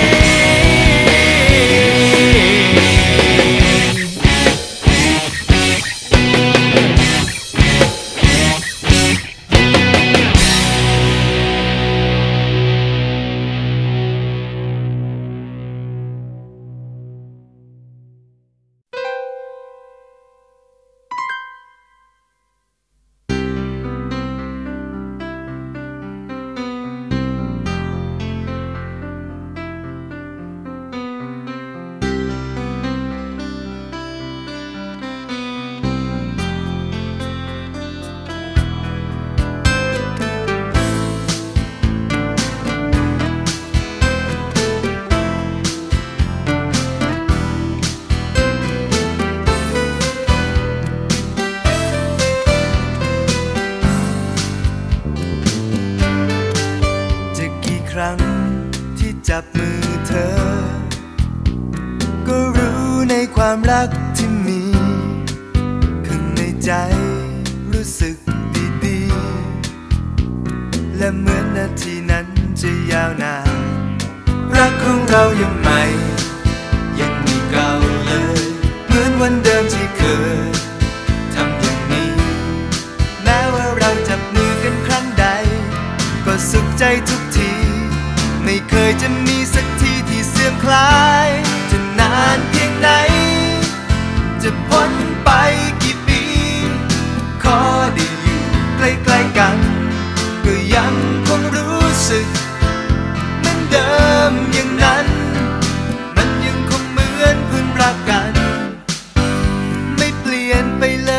จับมือเธอก็รู้ในความรักที่มีข้างในใจรู้สึกดีๆและเหมือนนาทีนั้นจะยาวนานรักของเรายังใหม่ยังมีเก่าเลยเหมือนวันเดิมที่เคยทำอย่างนี้แม้ว่าเราจับมือกันครั้งใดก็สุขใจทุกทีไม่เคยจะมีสักทีที่เสื่อมคลายจะนานเพียงไหนจะพ้นไปกี่ปีขอได้อยู่ใกล้ๆกันก็ยังคงรู้สึกเหมือนเดิมอย่างนั้นมันยังคงเหมือนเพิ่งรักกันไม่เปลี่ยนไปเลย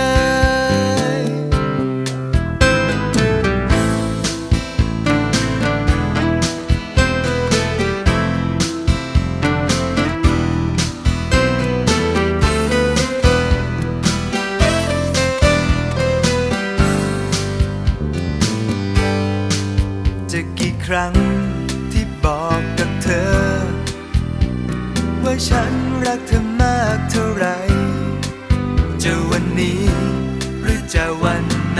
จะกี่ครั้งที่บอกกับเธอว่าว่าฉันรักเธอมากเท่าไรจะวันนี้หรือจะวันไหน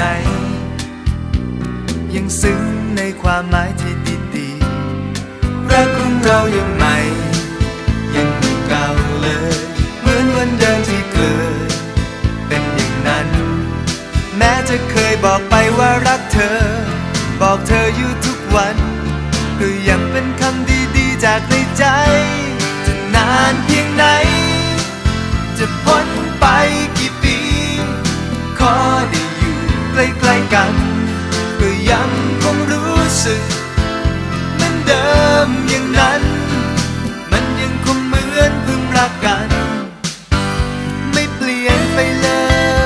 ยังซึ้งในความหมายที่ดีๆรักของเรายังใหม่ยังเก่าเลยเหมือนวันเดิมที่เคยเป็นอย่างนั้นแม้จะเคยบอกไปว่ารักเธอบอกเธออยู่ทุกวันก็ยังเป็นคำดีๆจากในใจจะนานเพียงไหนจะพ้นไปกี่ปีขอได้อยู่ใกล้ๆกันก็ยังคงรู้สึกเหมือนเดิมอย่างนั้นมันยังคงเหมือนเพิ่งรักกันไม่เปลี่ยนไปเลย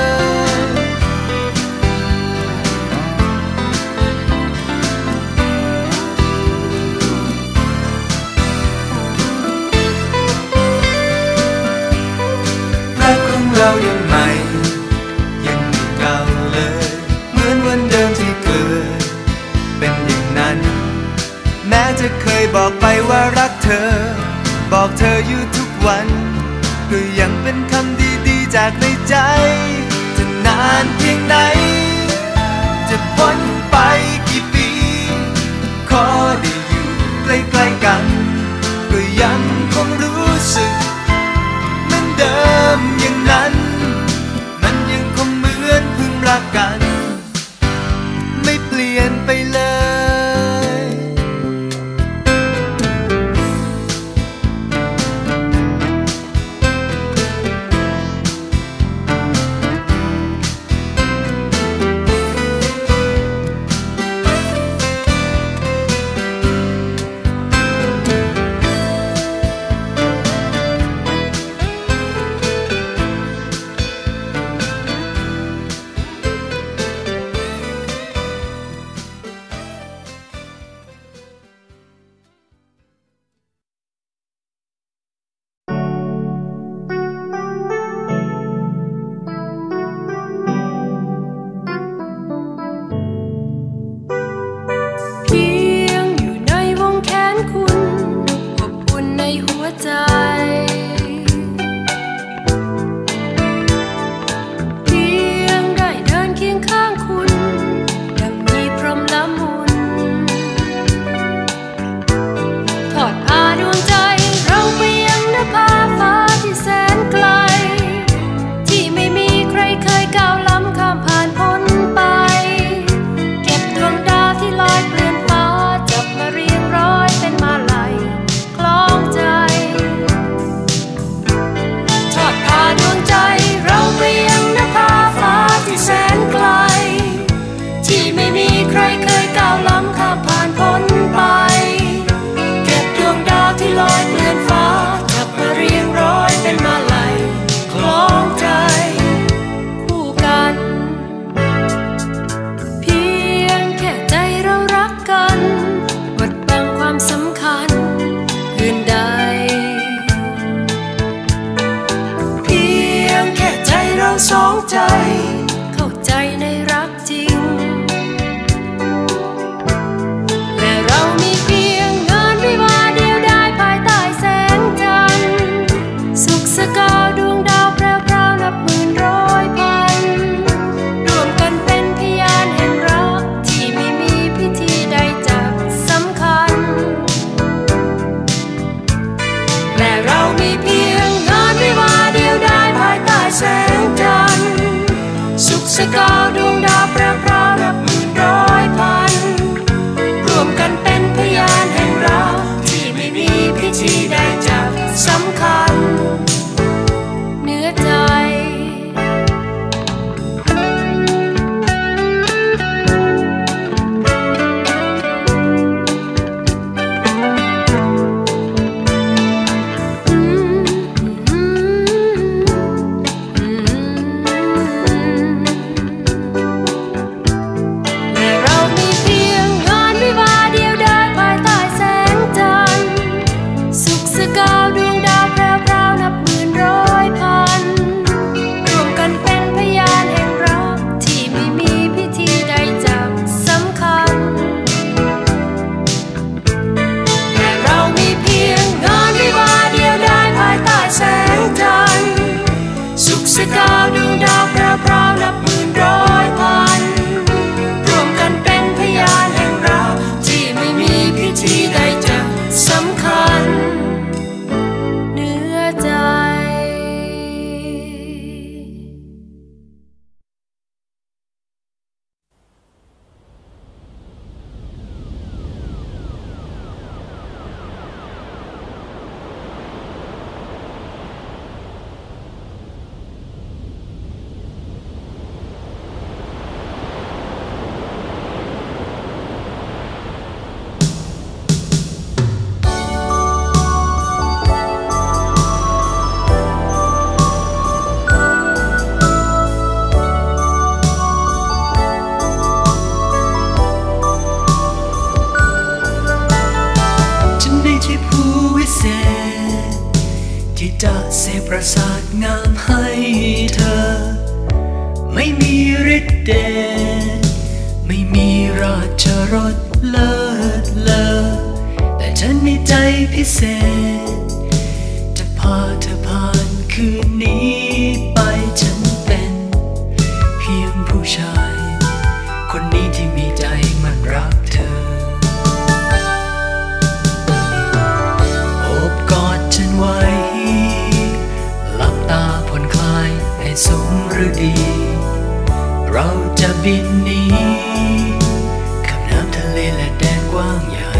รักของเรายังใหม่ยังเก่าเลยเหมือนวันเดิมที่เคยเป็นอย่างนั้นแม้จะเคยบอกไปว่ารักเธอบอกเธออยู่ทุกวันก็ยังเป็นคำดีๆจากในใจจะนานเพียงไหนจะพ้นไปกี่ปีขอได้อยู่ใกล้ๆกันก็ยังคงรู้สึกเหมือนเดิมอย่างนั้นมันยังคงเหมือนเพิ่งรักกันไม่เปลี่ยนไปเลยประสาทงามให้เธอไม่มีฤทธิ์เดชไม่มีราชรสเลิศเลอแต่ฉันมีใจพิเศษจะพาเธอผ่านคืนนี้ไปฉันเป็นเพียงผู้ชายคนนี้ที่มีใจมันรักเธอโอบกอดฉันไว้หลับตาผ่อนคลายให้สมฤดีเราจะบินหนีข้ามน้ำทะเลและแดนกว้างใหญ่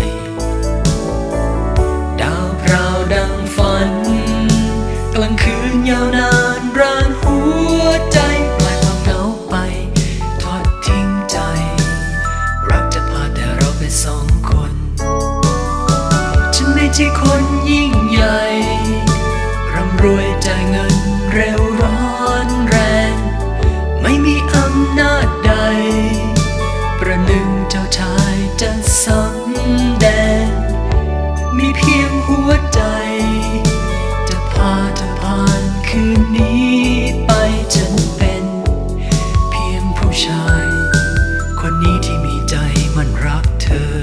ดาวพราวดังฝันกลางคืนยาวนานร่างหัวใจปล่อยความเหงาไปทอดทิ้งใจรักจะพาแต่เราไปสองคนฉันไม่ใช่คนยิ่งใหญ่ร่ำรวยจ่ายเงินเร็วร้อนแรงไม่มีอำนาจใดประหนึ่งเจ้าชายจะสำแดงมีเพียงหัวใจจะพาเธอผ่านคืนนี้ไปฉันเป็นเพียงผู้ชายคนนี้ที่มีใจมันรักเธอ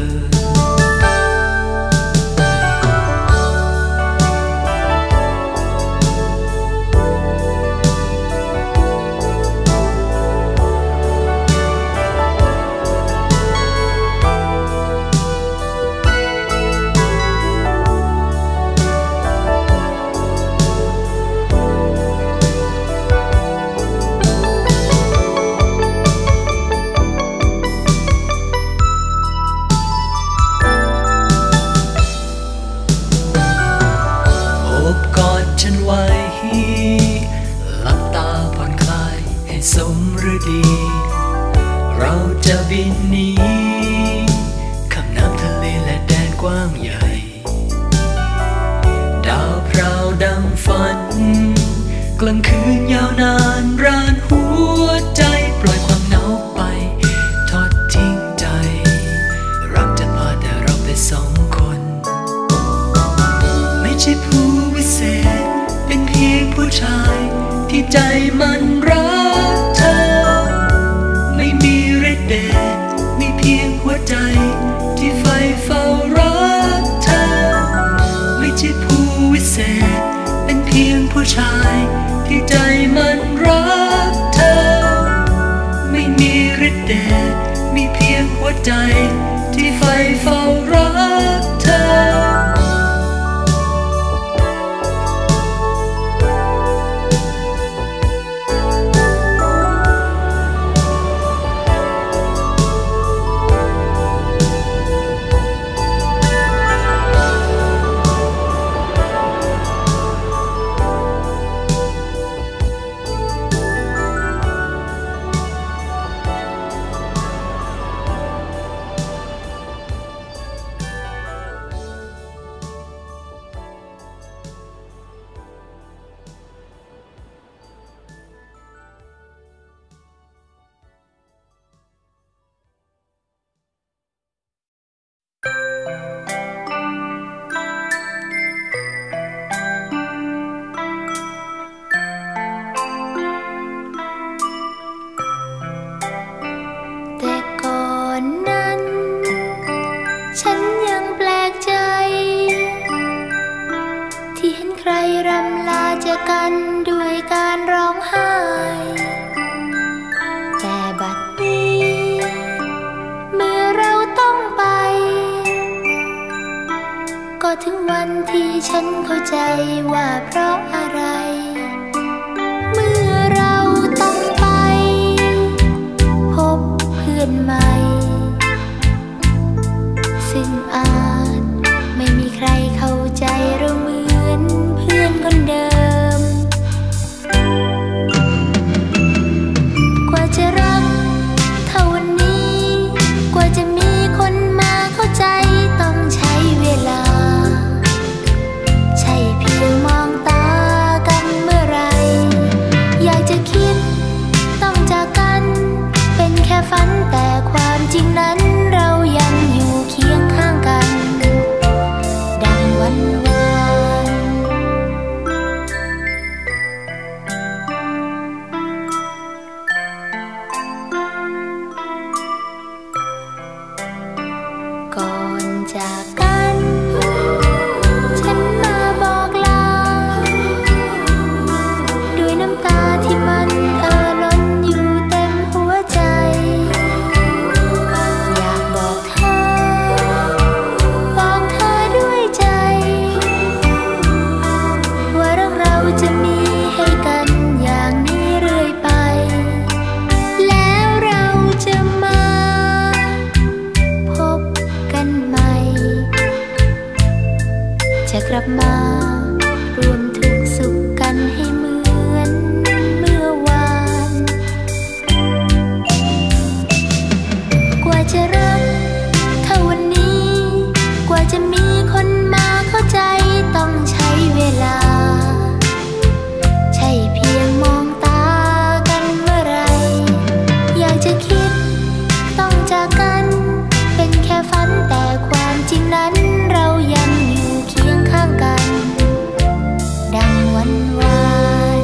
ฉันไว้หลับตาผ่อนคลายให้สมฤดีเราจะบินหนีข้ามน้ำทะเลและแดนกว้างใหญ่ดาวพราวดังฝันกลางคืนยาวนานร่านหัวใจปล่อยความเหงาไปทอดทิ้งใจรักจะพาแต่เราไปสองคนไม่ใช่ผู้วิเศษเป็นเพียงผู้ชายที่ใจมันรักเธอไม่มีฤทธิ์เดชมีเพียงหัวใจที่ใฝ่เฝ้ารักเธอไม่ใช่ผู้วิเศษเป็นเพียงผู้ชายที่ใจมันรักเธอไม่มีฤทธิ์เดชมีเพียงหัวใจที่ใฝ่เฝ้ารักเธอกันด้วยการร้องไห้แต่บัดนี้เมื่อเราต้องไปก็ถึงวันที่ฉันเข้าใจว่าเพราะอะไรเมื่อเราต้องไปพบเพื่อนใหม่ซึ่งอาจไม่มีใครเข้าใจเราเหมือนเพื่อนคนเดิมกว่าจะรักเท่าวันนี้กว่าจะมีคนมาเข้าใจต้องใช้เวลาใช่เพียงมองตากันเมื่อไรอยากจะคิดต้องจากกันเป็นแค่ฝันแต่ความจจากกันฉันมาบอกลาด้วยน้ำตาที่มันล้นอยู่เต็มหัวใจอยากบอกเธอด้วยใจว่ารักเราจะมีให้กันอย่างนี้เรื่อยไปแล้วเราจะมาพบกันใหม่จะกลับมารวมทุกข์สุขกันให้เหมือนเมื่อวานกว่าจะรักเท่าวันนี้กว่าจะมีคนมาเข้าใจต้องใช้เวลาใช่เพียงมองตากันเมื่อไรอยากจะคิดต้องจากกันเป็นแค่ฝันแต่ความจริงนั้นเรายังอยู่เคียงข้างกันดังวันวาน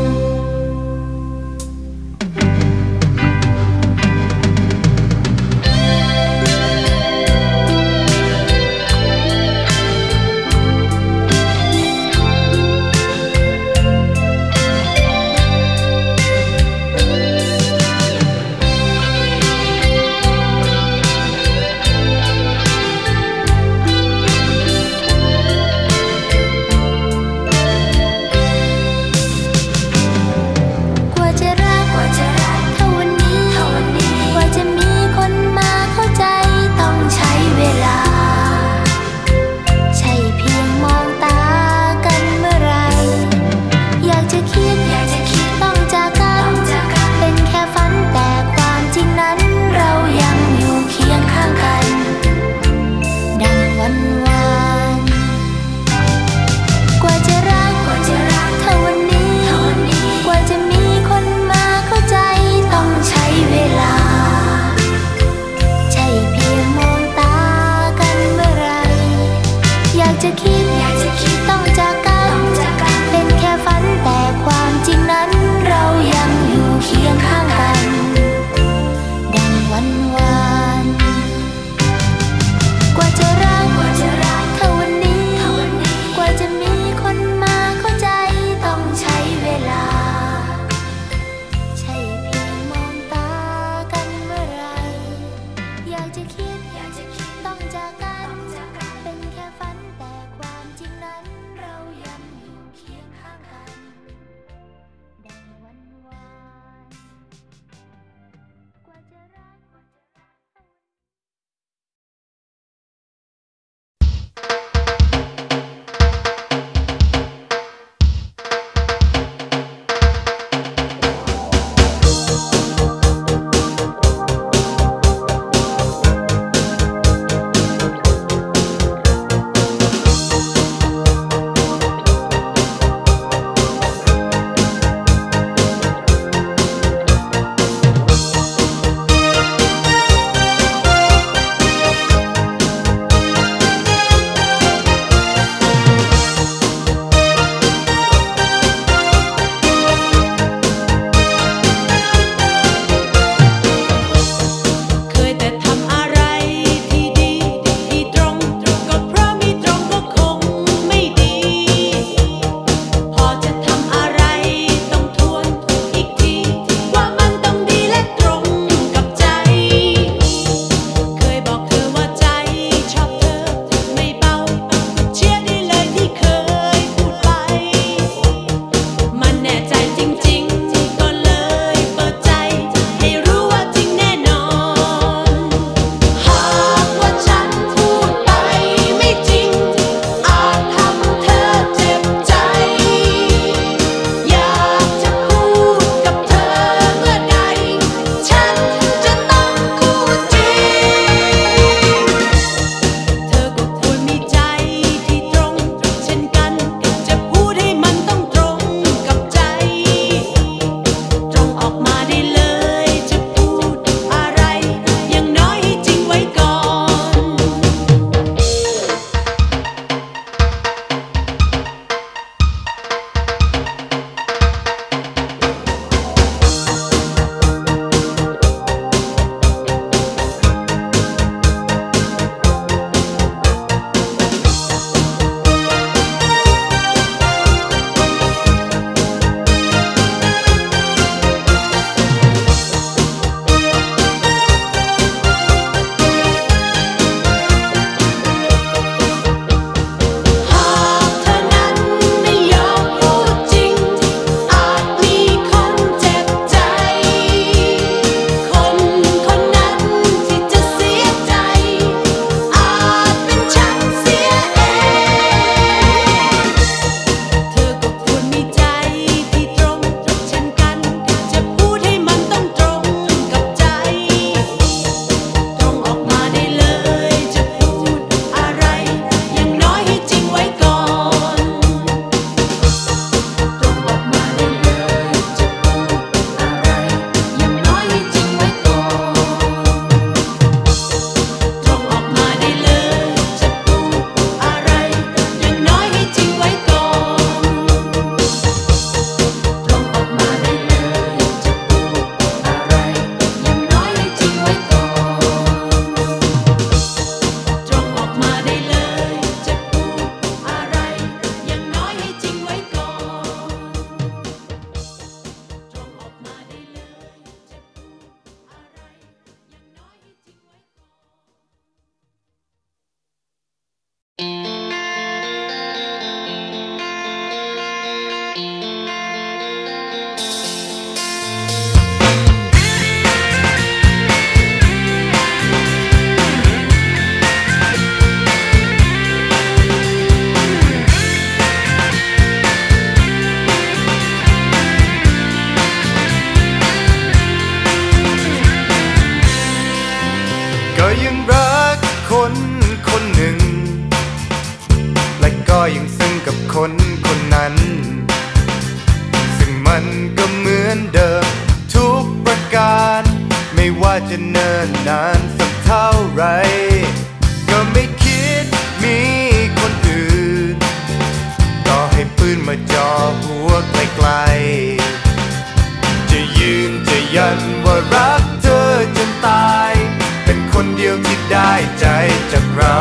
ยังรักคนคนหนึ่งและก็ยังซึ้งกับคนคนนั้นซึ่งมันก็เหมือนเดิมทุกประการไม่ว่าจะเนิ่นนานสักเท่าไรก็ไม่คิดมีคนอื่นต่อให้ปืนมาจ่อหัวไกลๆจะยืนจะยันว่ารักเธอจนตายเป็นคนเดียวที่ได้ใจจากเรา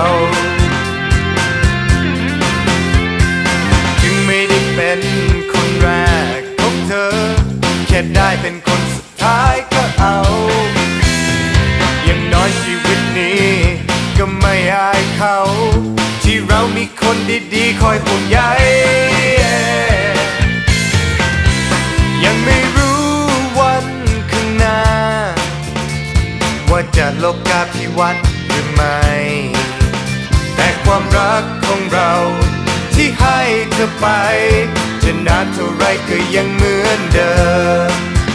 จึงไม่ได้เป็นคนแรกของเธอแค่ได้เป็นคนสุดท้ายก็เอาอย่างน้อยชีวิตนี้ก็ไม่อายเขาที่เรามีคนดีๆคอยห่วงใยยังไม่รู้วันข้างหน้าว่าจะโลกาภิวัตน์หรือไม่แต่ความรักของเราที่ให้เธอไปจะนานเท่าไรก็ยังเหมือนเดิม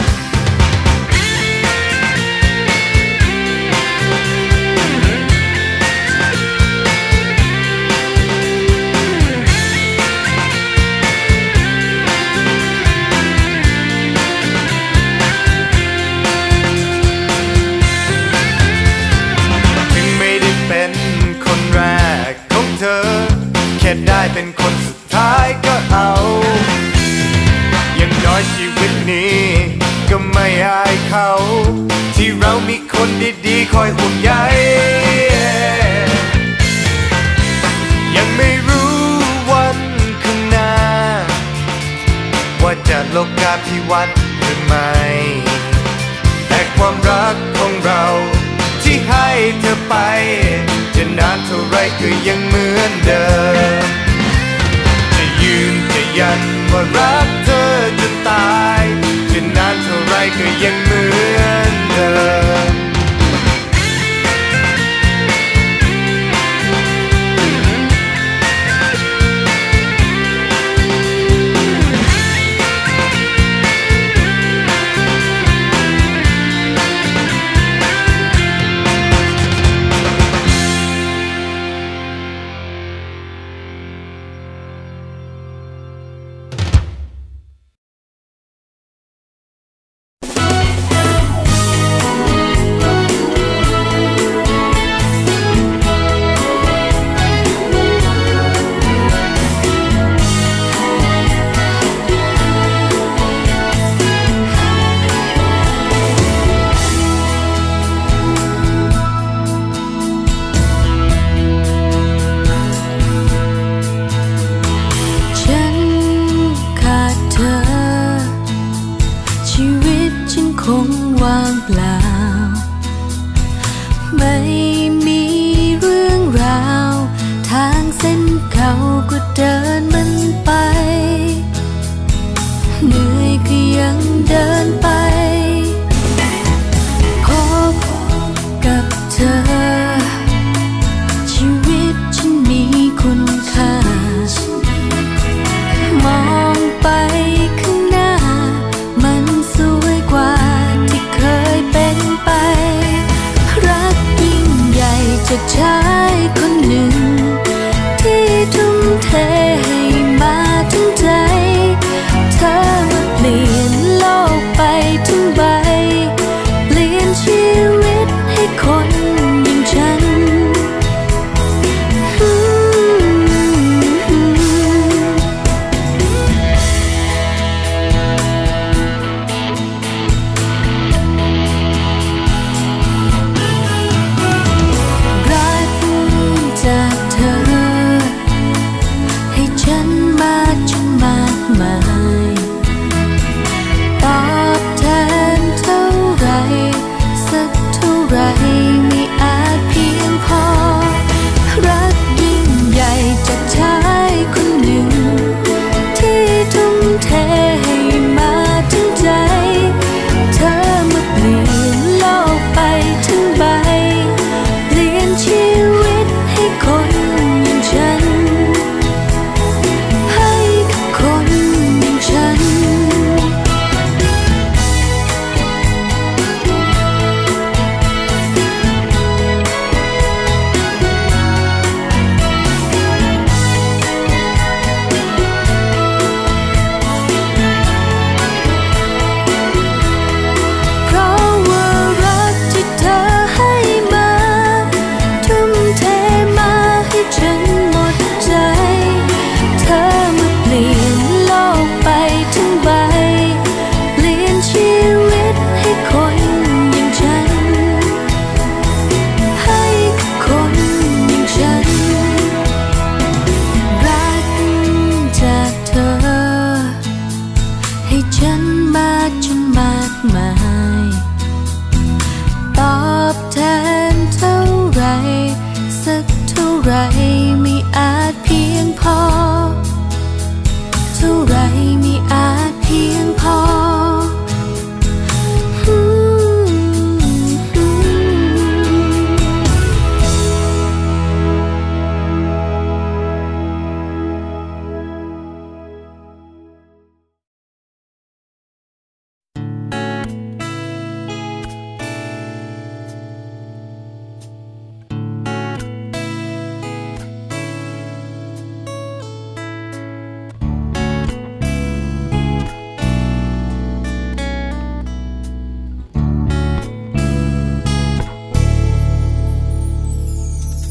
แค่ได้เป็นคนสุดท้ายก็เอาอย่างน้อยชีวิตนี้ก็ไม่อายเขาที่เรามีคนดีๆคอยห่วงใยยังไม่รู้วันข้างหน้าว่าจะโลกาภิวัตน์หรือไม่แต่ความรักของเราที่ให้เธอไปจะนานเท่าไรก็ยังเหมือนเดิมจะยืนจะยันว่ารักเธอจนตายจะนานเท่าไรก็ยังเหมือนเดิม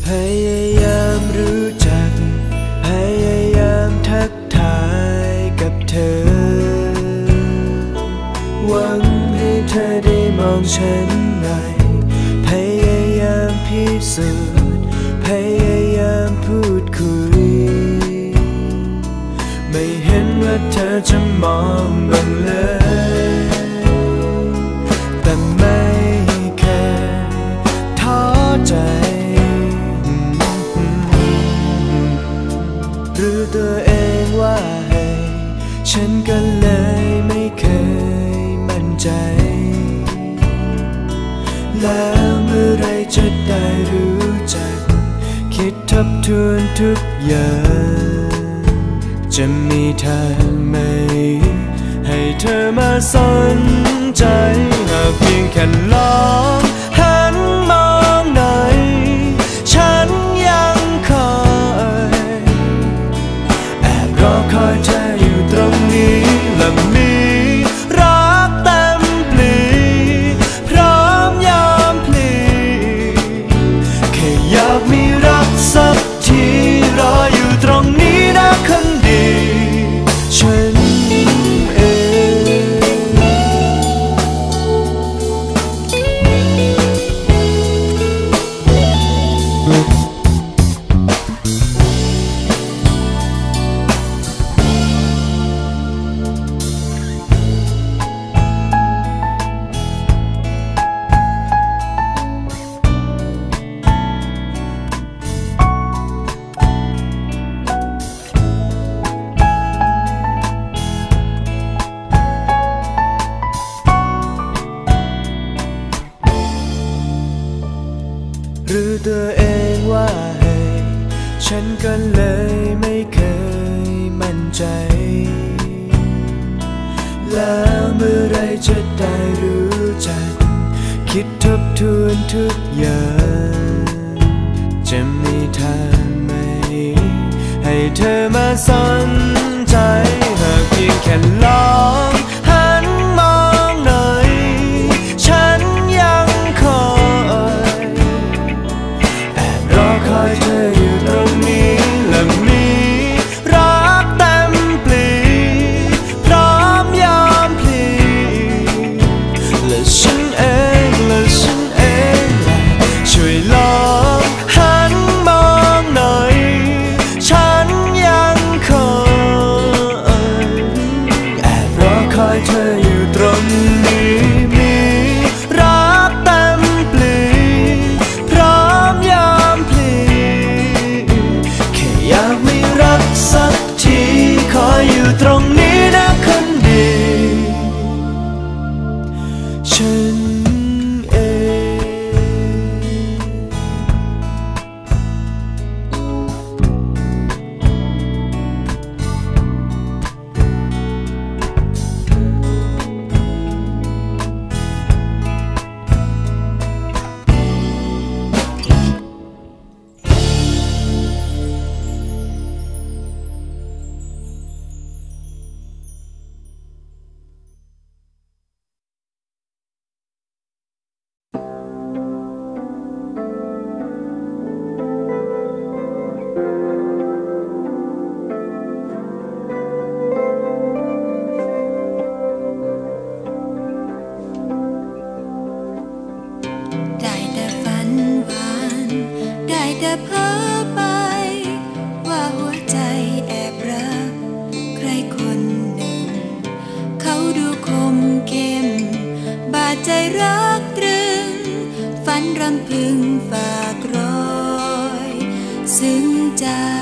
พยายามรู้จักพยายามทักทายกับเธอหวังให้เธอได้มองฉันหน่อยพยายามพิสูจน์พยายามพูดคุยไม่เห็นว่าเธอจะมองบ้างเลยแต่ไม่เคยท้อใจรู้ตัวเองว่าให้ฉันก็เลยไม่เคยมั่นใจแล้วเมื่อไรจะได้รู้จักคิดทบทวนทุกอย่างจะมีทางไหมให้เธอมาสนใจหากเพียงแค่ลองหันมองหน่อยฉันยังคอยแอบรอคอยเธออยู่ตรงนี้และมีรักเต็มปลีพร้อมยอมพลีแค่อยากมีรักสักทีรออยู่ตรงนี้นะคนดีฉันเรู้ตัวเองว่าให้ฉันก็เลยไม่เคยมั่นใจแล้วเมื่อไรจะได้รู้จักคิดทบทวนทุกอย่างจะมีทางไหมให้เธอมาสนใจหากเพียงแค่ลองหันมองหน่อยฉันยังคอยรอคอยเธออยู่ตรงนี้และมีรักเต็มปลีพร้อมยอมพลีและฉันเองช่วยลองหันมองหน่อยฉันยังคอยแอบรอคอยเธออยู่ตรงนี้มีรักเต็มปลีพร้อมยอมพลีแค่อยากมีรักสักทีขออยู่ตรงนี้นะคนดีฉันเองได้แต่ฝันหวานได้แต่เพ้อไปว่าหัวใจแอบรักใครคนหนึ่งเขาดูคมเข้มบาดใจรักตรึงฝันรำพึงฝากรอยซึ้งใจ